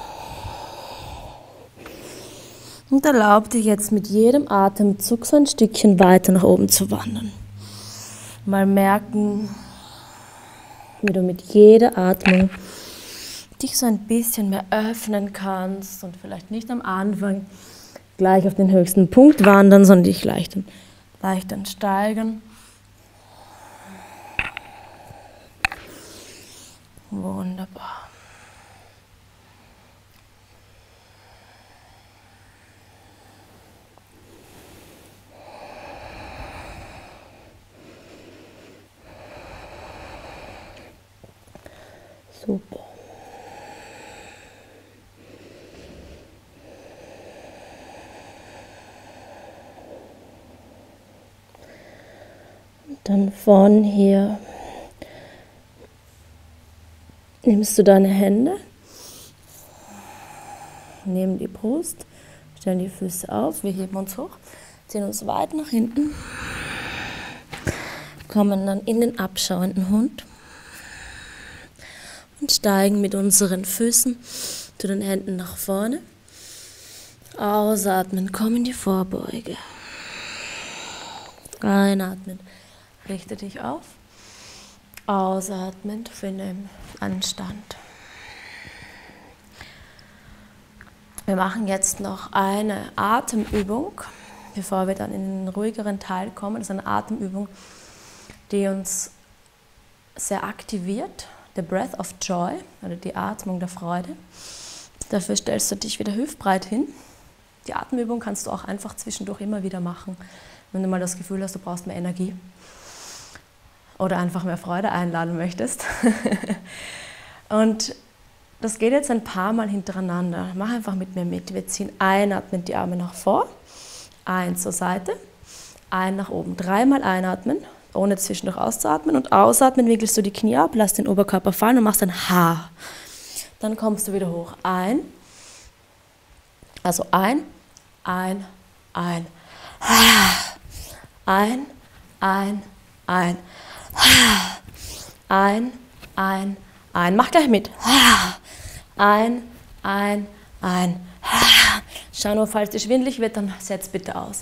A: Und erlaub dir jetzt mit jedem Atemzug so ein Stückchen weiter nach oben zu wandern. Mal merken, wie du mit jeder Atmung dich so ein bisschen mehr öffnen kannst und vielleicht nicht am Anfang gleich auf den höchsten Punkt wandern, sondern dich leicht, leicht dann steigern. Wunderbar. Super. Dann von hier nimmst du deine Hände, nehmen die Brust, stellen die Füße auf, wir heben uns hoch, ziehen uns weit nach hinten, kommen dann in den abschauenden Hund und steigen mit unseren Füßen zu den Händen nach vorne. Ausatmen, komm in die Vorbeuge. Einatmen. Richte dich auf, ausatmend, finde einen Stand. Wir machen jetzt noch eine Atemübung, bevor wir dann in den ruhigeren Teil kommen. Das ist eine Atemübung, die uns sehr aktiviert, the Breath of Joy, oder die Atmung der Freude. Dafür stellst du dich wieder hüftbreit hin. Die Atemübung kannst du auch einfach zwischendurch immer wieder machen, wenn du mal das Gefühl hast, du brauchst mehr Energie. Oder einfach mehr Freude einladen möchtest. Und das geht jetzt ein paar Mal hintereinander. Mach einfach mit mir mit. Wir ziehen einatmen, die Arme nach vor, ein zur Seite, ein nach oben. Dreimal einatmen, ohne zwischendurch auszuatmen. Und ausatmen, wickelst du die Knie ab, lass den Oberkörper fallen und machst ein H. Dann kommst du wieder hoch. Ein, also ein, ein, ein, ein, ein, ein. Ein, ein, ein. Mach gleich mit. Ein, ein, ein. Schau nur, falls dir schwindelig wird, dann setz bitte aus.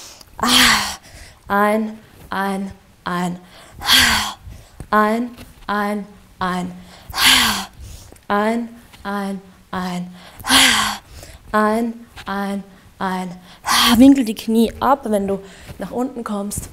A: Ein, ein, ein. Ein, ein, ein. Ein, ein, ein. Ein, ein, ein. Winkel die Knie ab, wenn du nach unten kommst.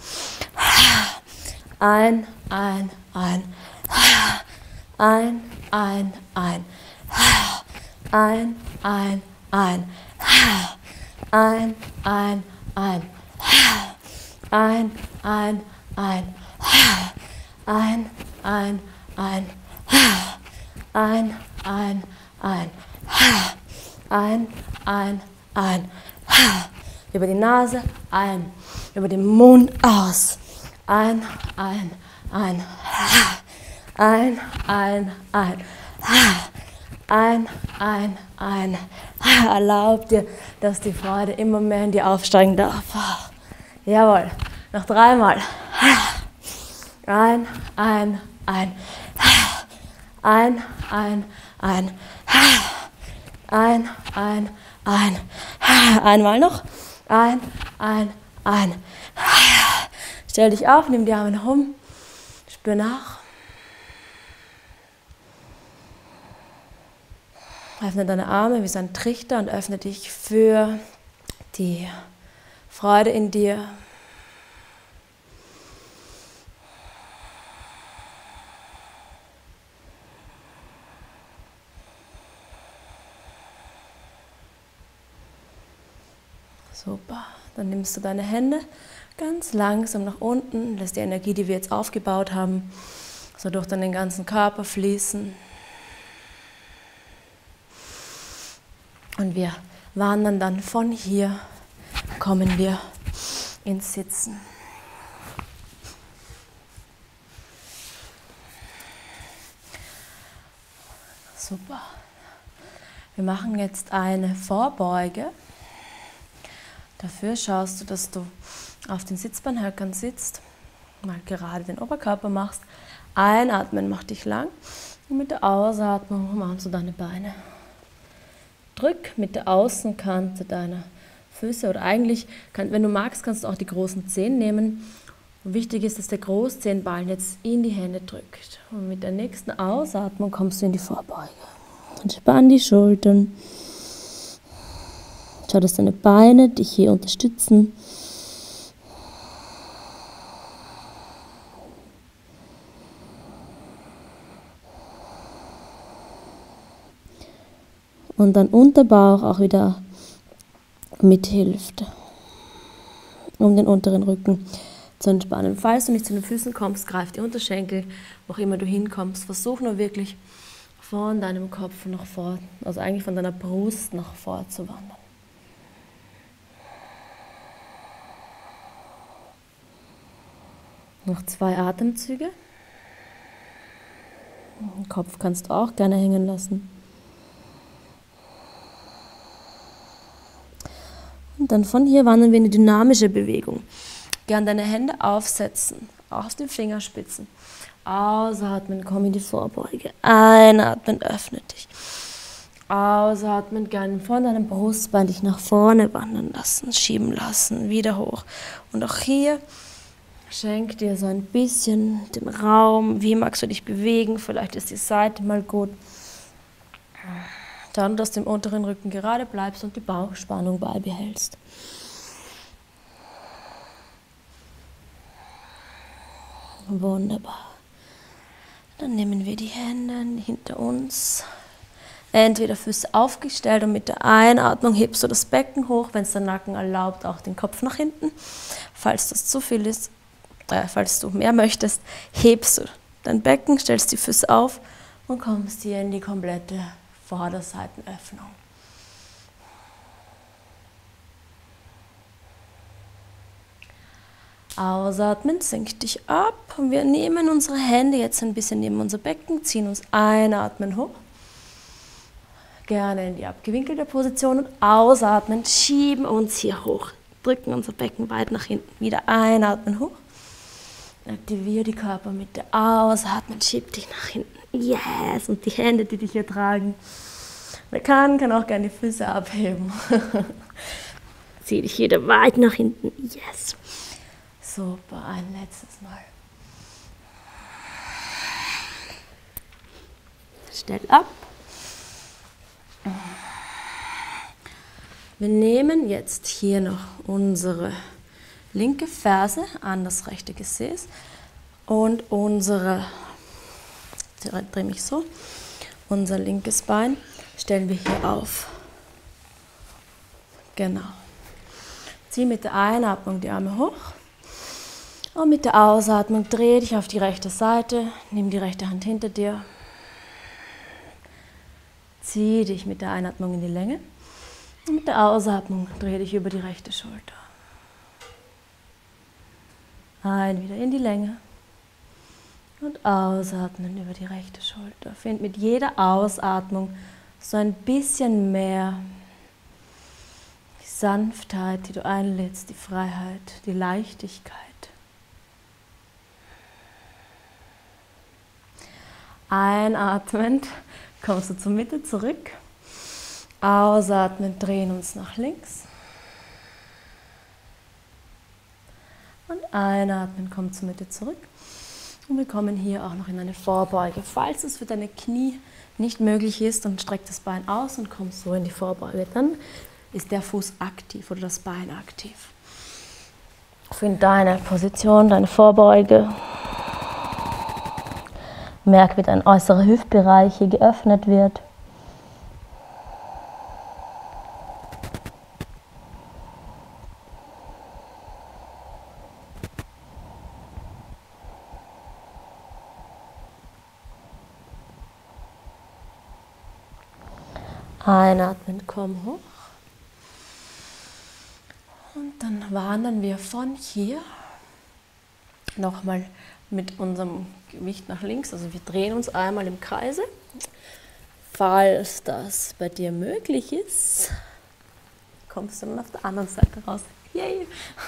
A: Ein, ein, ein. Ein, ein, ein. Ein, ein, ein. Ein, ein, ein. ein, ein, ein, ein, ein, ein, ein, ein, ein, ein, ein, ein, über die Nase ein, über den Mund aus, ein, ein, ein, ein, ein, ein, ein, ein, ein. Erlaub dir, dass die Freude immer mehr in dir aufsteigen darf. Jawohl, noch dreimal. Ein, ein, ein, ein, ein, ein, ein, ein, ein, einmal noch, ein, ein, ein. Stell dich auf, nimm die Arme nach oben, spür nach. Öffne deine Arme wie so ein Trichter und öffne dich für die Freude in dir. Super. Dann nimmst du deine Hände ganz langsam nach unten, lässt die Energie, die wir jetzt aufgebaut haben, so durch deinen ganzen Körper fließen. Und wir wandern dann von hier, kommen wir ins Sitzen. Super. Wir machen jetzt eine Vorbeuge. Dafür schaust du, dass du auf den Sitzbeinhöckern sitzt, mal gerade den Oberkörper machst. Einatmen macht dich lang und mit der Ausatmung machst du deine Beine. Drück mit der Außenkante deiner Füße oder eigentlich, kann, wenn du magst, kannst du auch die großen Zehen nehmen. Und wichtig ist, dass der Großzehenballen jetzt in die Hände drückt. Und mit der nächsten Ausatmung kommst du in die Vorbeuge. Entspann die Schultern. Schau, dass deine Beine dich hier unterstützen. Und dein Unterbauch auch wieder mithilft, um den unteren Rücken zu entspannen. Falls du nicht zu den Füßen kommst, greif die Unterschenkel, wo auch immer du hinkommst. Versuch nur wirklich von deinem Kopf nach vor, also eigentlich von deiner Brust nach vor zu wandern. Noch zwei Atemzüge. Den Kopf kannst du auch gerne hängen lassen. Und dann von hier wandern wir in die dynamische Bewegung. Gern deine Hände aufsetzen, auf den Fingerspitzen. Ausatmen, komm in die Vorbeuge. Einatmen, öffne dich. Ausatmen, gern von deinem Brustbein dich nach vorne wandern lassen, schieben lassen, wieder hoch. Und auch hier schenk dir so ein bisschen den Raum. Wie magst du dich bewegen? Vielleicht ist die Seite mal gut. Dann, dass du im unteren Rücken gerade bleibst und die Bauchspannung beibehältst. Wunderbar. Dann nehmen wir die Hände hinter uns. Entweder Füße aufgestellt und mit der Einatmung hebst du das Becken hoch, wenn es der Nacken erlaubt, auch den Kopf nach hinten. Falls das zu viel ist, äh, falls du mehr möchtest, hebst du dein Becken, stellst die Füße auf und kommst hier in die komplette Vorderseitenöffnung. Ausatmen, senk dich ab und wir nehmen unsere Hände jetzt ein bisschen neben unser Becken, ziehen uns einatmen hoch, gerne in die abgewinkelte Position und ausatmen, schieben uns hier hoch, drücken unser Becken weit nach hinten, wieder einatmen hoch, aktiviere die Körpermitte, ausatmen, schieb dich nach hinten. Yes, und die Hände, die dich hier tragen. Wer kann, kann auch gerne die Füße abheben. Zieh dich wieder weit nach hinten. Yes. Super, ein letztes Mal. Stell ab. Wir nehmen jetzt hier noch unsere linke Ferse an das rechte Gesäß und unsere Dreh mich so. Unser linkes Bein stellen wir hier auf. Genau. Zieh mit der Einatmung die Arme hoch. Und mit der Ausatmung dreh dich auf die rechte Seite, nimm die rechte Hand hinter dir, zieh dich mit der Einatmung in die Länge und mit der Ausatmung dreh dich über die rechte Schulter. Ein, wieder in die Länge und ausatmen über die rechte Schulter. Find mit jeder Ausatmung so ein bisschen mehr die Sanftheit, die du einlädst, die Freiheit, die Leichtigkeit. Einatmend kommst du zur Mitte zurück. Ausatmen, drehen uns nach links. Und einatmen, komm zur Mitte zurück. Und wir kommen hier auch noch in eine Vorbeuge. Falls es für deine Knie nicht möglich ist, dann streck das Bein aus und komm so in die Vorbeuge. Dann ist der Fuß aktiv oder das Bein aktiv. Find deine Position, deine Vorbeuge. Merk, wie dein äußerer Hüftbereich hier geöffnet wird. Einatmen, komm hoch. Und dann wandern wir von hier nochmal mit unserem Gewicht nach links. Also wir drehen uns einmal im Kreise. Falls das bei dir möglich ist, kommst du dann auf der anderen Seite raus. Yay!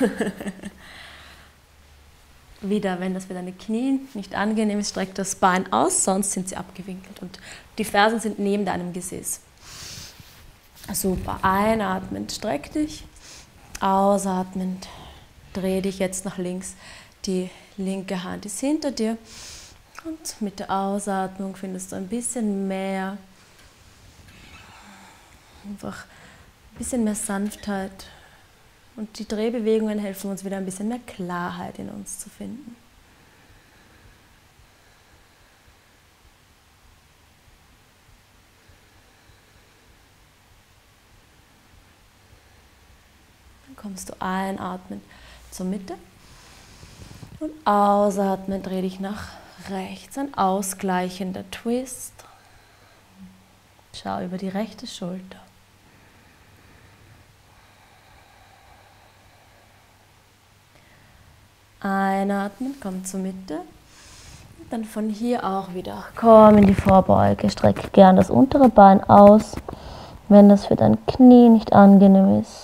A: Wieder, wenn das für deine Knie nicht angenehm ist, streck das Bein aus, sonst sind sie abgewinkelt und die Fersen sind neben deinem Gesäß. Super, einatmend streck dich, ausatmend dreh dich jetzt nach links, die linke Hand ist hinter dir und mit der Ausatmung findest du ein bisschen mehr, einfach ein bisschen mehr Sanftheit und die Drehbewegungen helfen uns wieder ein bisschen mehr Klarheit in uns zu finden. Kommst du einatmen zur Mitte und ausatmen, dreh dich nach rechts, ein ausgleichender Twist. Schau über die rechte Schulter. Einatmen, komm zur Mitte. Und dann von hier auch wieder. Komm in die Vorbeuge, streck gern das untere Bein aus, wenn das für dein Knie nicht angenehm ist.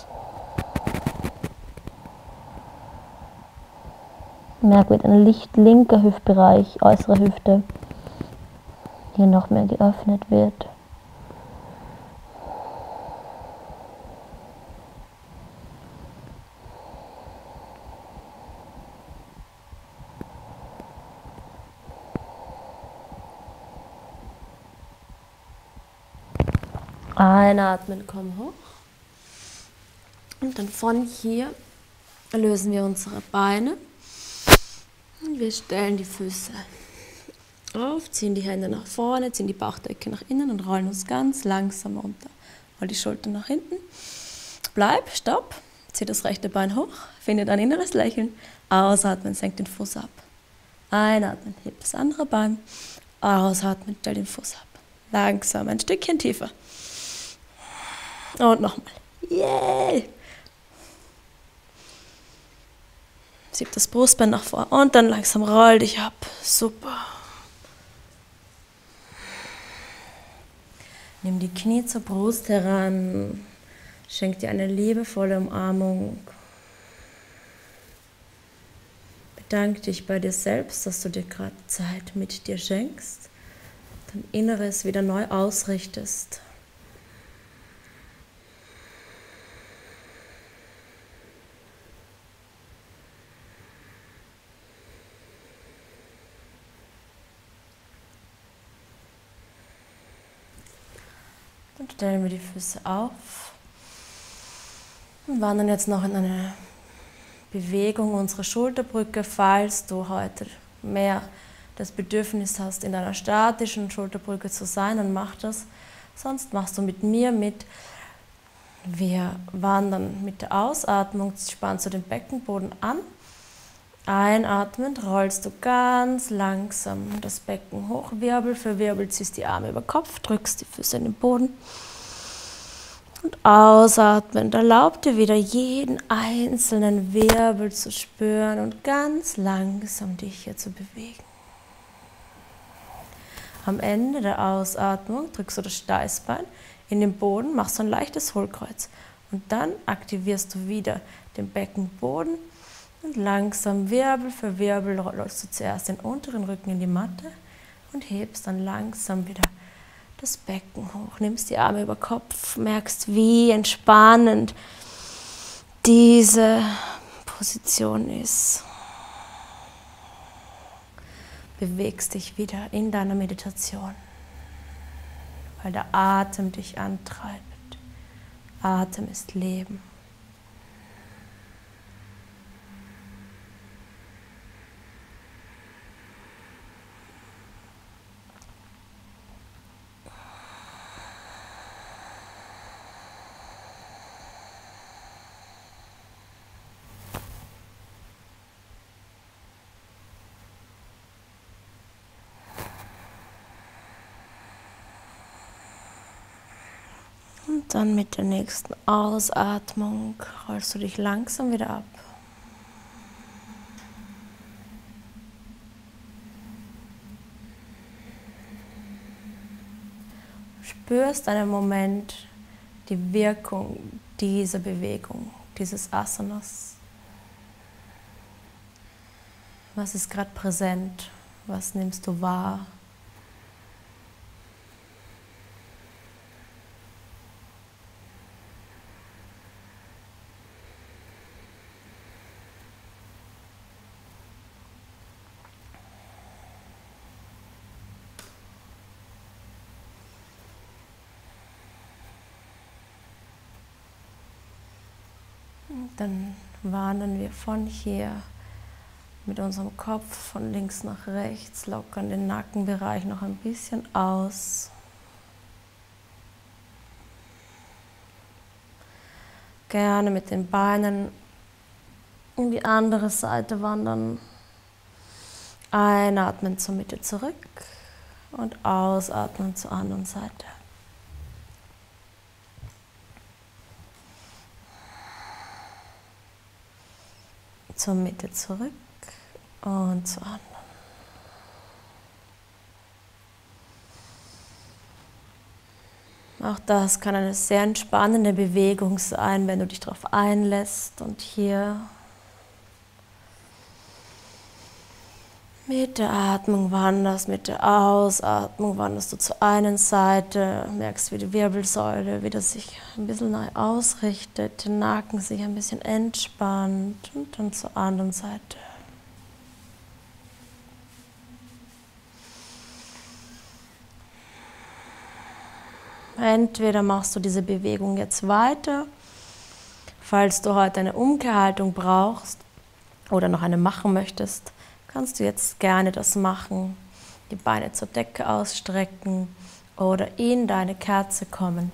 A: Merk, wie dein Licht linker Hüftbereich, äußere Hüfte, hier noch mehr geöffnet wird. Einatmen, komm hoch. Und dann von hier lösen wir unsere Beine. Und wir stellen die Füße auf, ziehen die Hände nach vorne, ziehen die Bauchdecke nach innen und rollen uns ganz langsam runter. Roll die Schultern nach hinten. Bleib, stopp, zieh das rechte Bein hoch, finde ein inneres Lächeln. Ausatmen, senk den Fuß ab. Einatmen, heb das andere Bein. Ausatmen, stell den Fuß ab. Langsam, ein Stückchen tiefer. Und nochmal. Yeah! Schieb das Brustbein nach vorne und dann langsam roll dich ab. Super. Nimm die Knie zur Brust heran. Schenk dir eine liebevolle Umarmung. Bedank dich bei dir selbst, dass du dir gerade Zeit mit dir schenkst. Dein Inneres wieder neu ausrichtest. Dann stellen wir die Füße auf und wandern jetzt noch in eine Bewegung unserer Schulterbrücke, falls du heute mehr das Bedürfnis hast, in deiner statischen Schulterbrücke zu sein, dann mach das. Sonst machst du mit mir mit. Wir wandern mit der Ausatmung, spannst du den Beckenboden an,
B: Einatmend rollst du ganz langsam das Becken hoch, Wirbel für Wirbel, ziehst die Arme über Kopf, drückst die Füße in den Boden. Und ausatmend erlaub dir wieder jeden einzelnen Wirbel zu spüren und ganz langsam dich hier zu bewegen. Am Ende der Ausatmung drückst du das Steißbein in den Boden, machst so ein leichtes Hohlkreuz. Und dann aktivierst du wieder den Beckenboden und langsam Wirbel für Wirbel rollst du zuerst den unteren Rücken in die Matte und hebst dann langsam wieder das Becken hoch. Nimmst die Arme über Kopf, merkst, wie entspannend diese Position ist. Bewegst dich wieder in deiner Meditation, weil der Atem dich antreibt. Atem ist Leben. Und dann mit der nächsten Ausatmung rollst du dich langsam wieder ab. Spürst einen Moment die Wirkung dieser Bewegung, dieses Asanas. Was ist gerade präsent? Was nimmst du wahr? Dann wandern wir von hier mit unserem Kopf von links nach rechts, lockern den Nackenbereich noch ein bisschen aus. Gerne mit den Beinen in die andere Seite wandern. Einatmen zur Mitte zurück und ausatmen zur anderen Seite. Zur Mitte zurück und zur anderen. Auch das kann eine sehr entspannende Bewegung sein, wenn du dich darauf einlässt und hier mit der Atmung wanderst, mit der Ausatmung wanderst du zur einen Seite, merkst, wie die Wirbelsäule wieder sich ein bisschen neu ausrichtet, der Nacken sich ein bisschen entspannt und dann zur anderen Seite. Entweder machst du diese Bewegung jetzt weiter, falls du heute eine Umkehrhaltung brauchst oder noch eine machen möchtest, kannst du jetzt gerne das machen, die Beine zur Decke ausstrecken oder in deine Kerze kommen.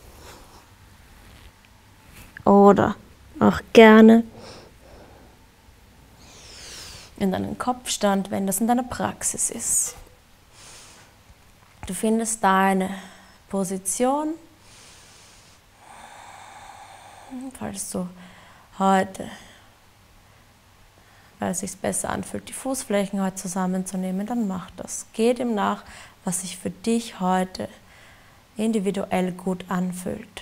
B: Oder auch gerne in deinen Kopfstand, wenn das in deiner Praxis ist. Du findest deine Position, falls du heute, weil es sich besser anfühlt, die Fußflächen heute zusammenzunehmen, dann mach das. Geh dem nach, was sich für dich heute individuell gut anfühlt.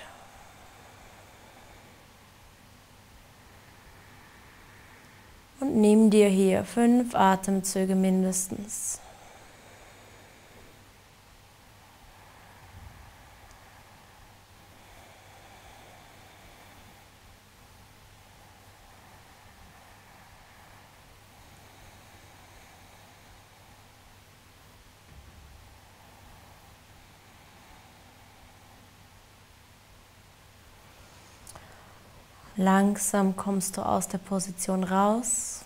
B: Und nimm dir hier fünf Atemzüge mindestens. Langsam kommst du aus der Position raus.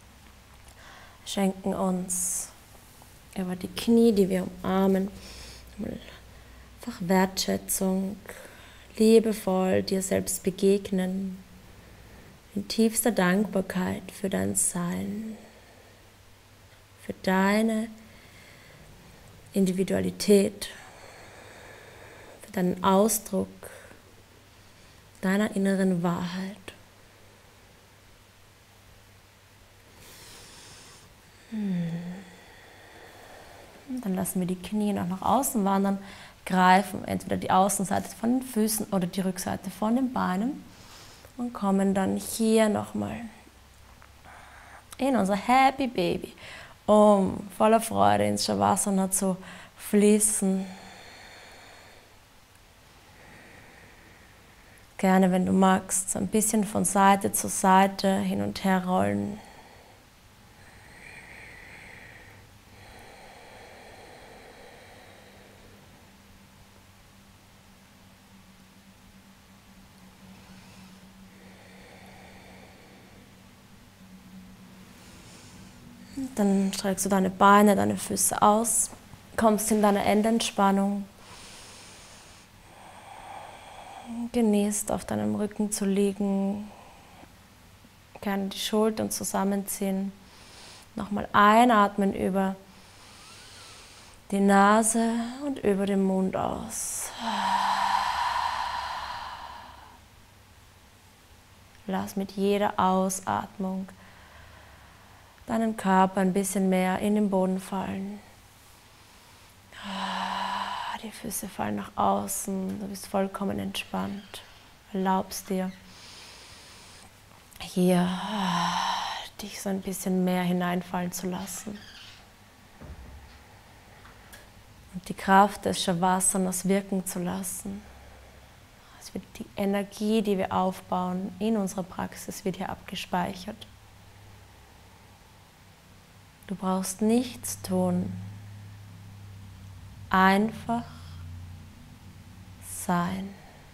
B: Schenken uns über die Knie, die wir umarmen, Einfach Wertschätzung, liebevoll dir selbst begegnen, in tiefster Dankbarkeit für dein Sein, für deine Individualität, für deinen Ausdruck deiner inneren Wahrheit. Hm. Dann lassen wir die Knie noch nach außen wandern, greifen entweder die Außenseite von den Füßen oder die Rückseite von den Beinen und kommen dann hier nochmal in unser Happy Baby, um voller Freude ins Shavasana zu fließen. Gerne, wenn du magst, so ein bisschen von Seite zu Seite hin und her rollen. Dann streckst du deine Beine, deine Füße aus, kommst in deine Endentspannung, genießt auf deinem Rücken zu liegen, gerne die Schultern zusammenziehen, nochmal einatmen über die Nase und über den Mund aus. Lass mit jeder Ausatmung deinen Körper ein bisschen mehr in den Boden fallen. Die Füße fallen nach außen, du bist vollkommen entspannt. Erlaubst dir, hier dich so ein bisschen mehr hineinfallen zu lassen. Und die Kraft des Shavasanas wirken zu lassen. Es wird die Energie, die wir aufbauen in unserer Praxis, wird hier abgespeichert. Du brauchst nichts tun, einfach sein.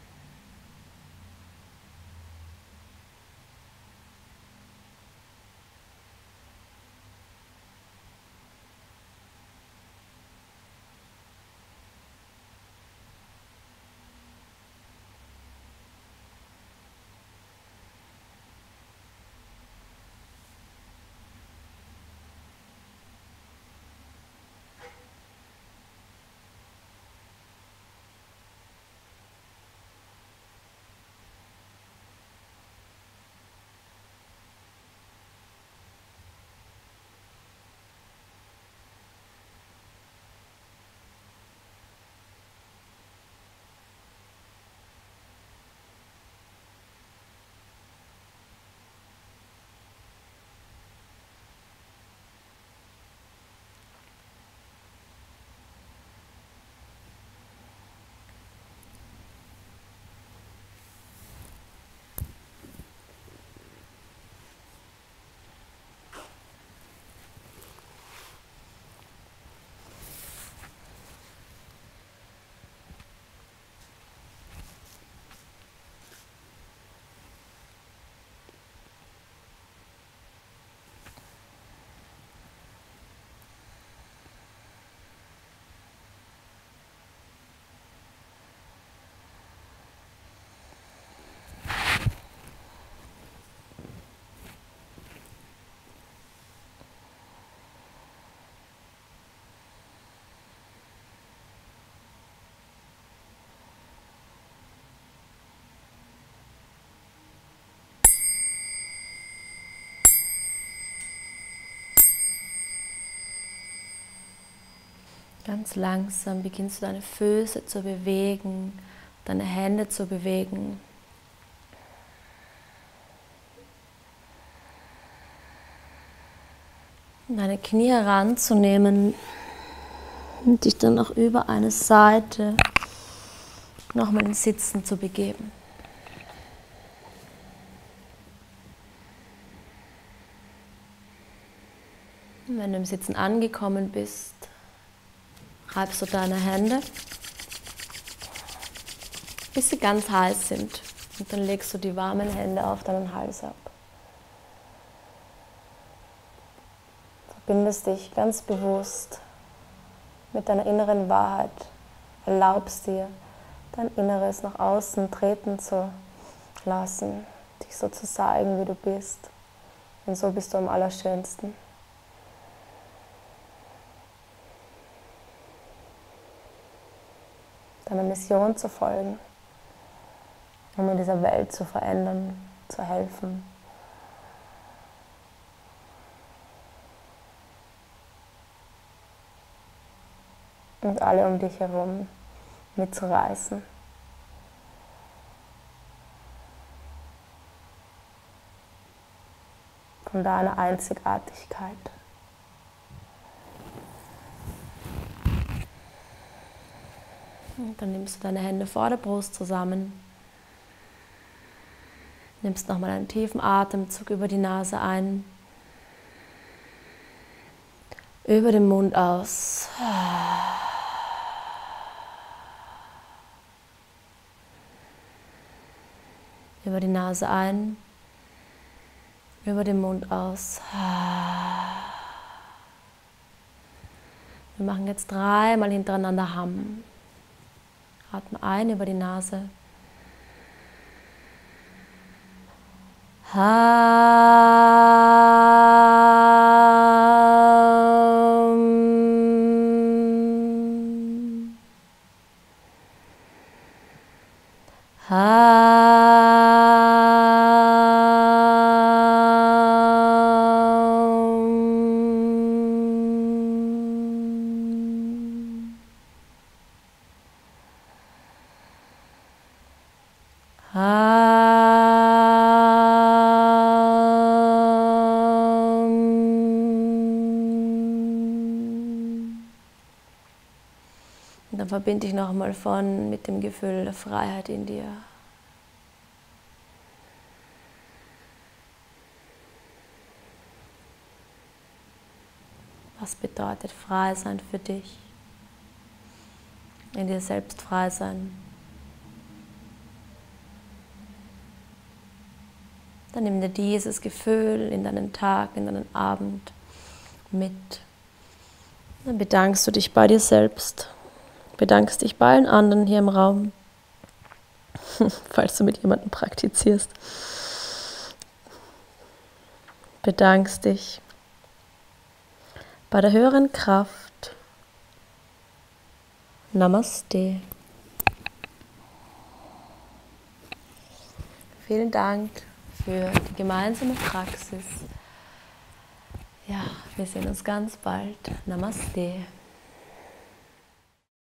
B: Ganz langsam beginnst du deine Füße zu bewegen, deine Hände zu bewegen. Und deine Knie heranzunehmen und dich dann auch über eine Seite nochmal ins Sitzen zu begeben. Und wenn du im Sitzen angekommen bist, reibst du deine Hände, bis sie ganz heiß sind. Und dann legst du die warmen Hände auf deinen Hals ab. Verbindest dich ganz bewusst mit deiner inneren Wahrheit,
A: erlaubst dir, dein Inneres nach außen treten zu lassen, dich so zu zeigen, wie du bist. Und so bist du am allerschönsten. Deiner Mission zu folgen, um in dieser Welt zu verändern, zu helfen. Und alle um dich herum mitzureißen. Von deiner Einzigartigkeit. Und dann nimmst du deine Hände vor der Brust zusammen. Nimmst nochmal einen tiefen Atemzug über die Nase ein. Über den Mund aus. Über die Nase ein. Über den Mund aus. Wir machen jetzt dreimal hintereinander Hamm. Atme ein über die Nase. Ham. Ham. Und dann verbinde ich nochmal von mit dem Gefühl der Freiheit in dir. Was bedeutet frei sein für dich? In dir selbst frei sein. Dann nimm dir dieses Gefühl in deinen Tag, in deinen Abend mit. Dann bedankst du dich bei dir selbst. Bedankst dich bei allen anderen hier im Raum, falls du mit jemandem praktizierst. Bedankst dich bei der höheren Kraft. Namaste. Vielen Dank für die gemeinsame Praxis. Ja, wir sehen uns ganz bald. Namaste.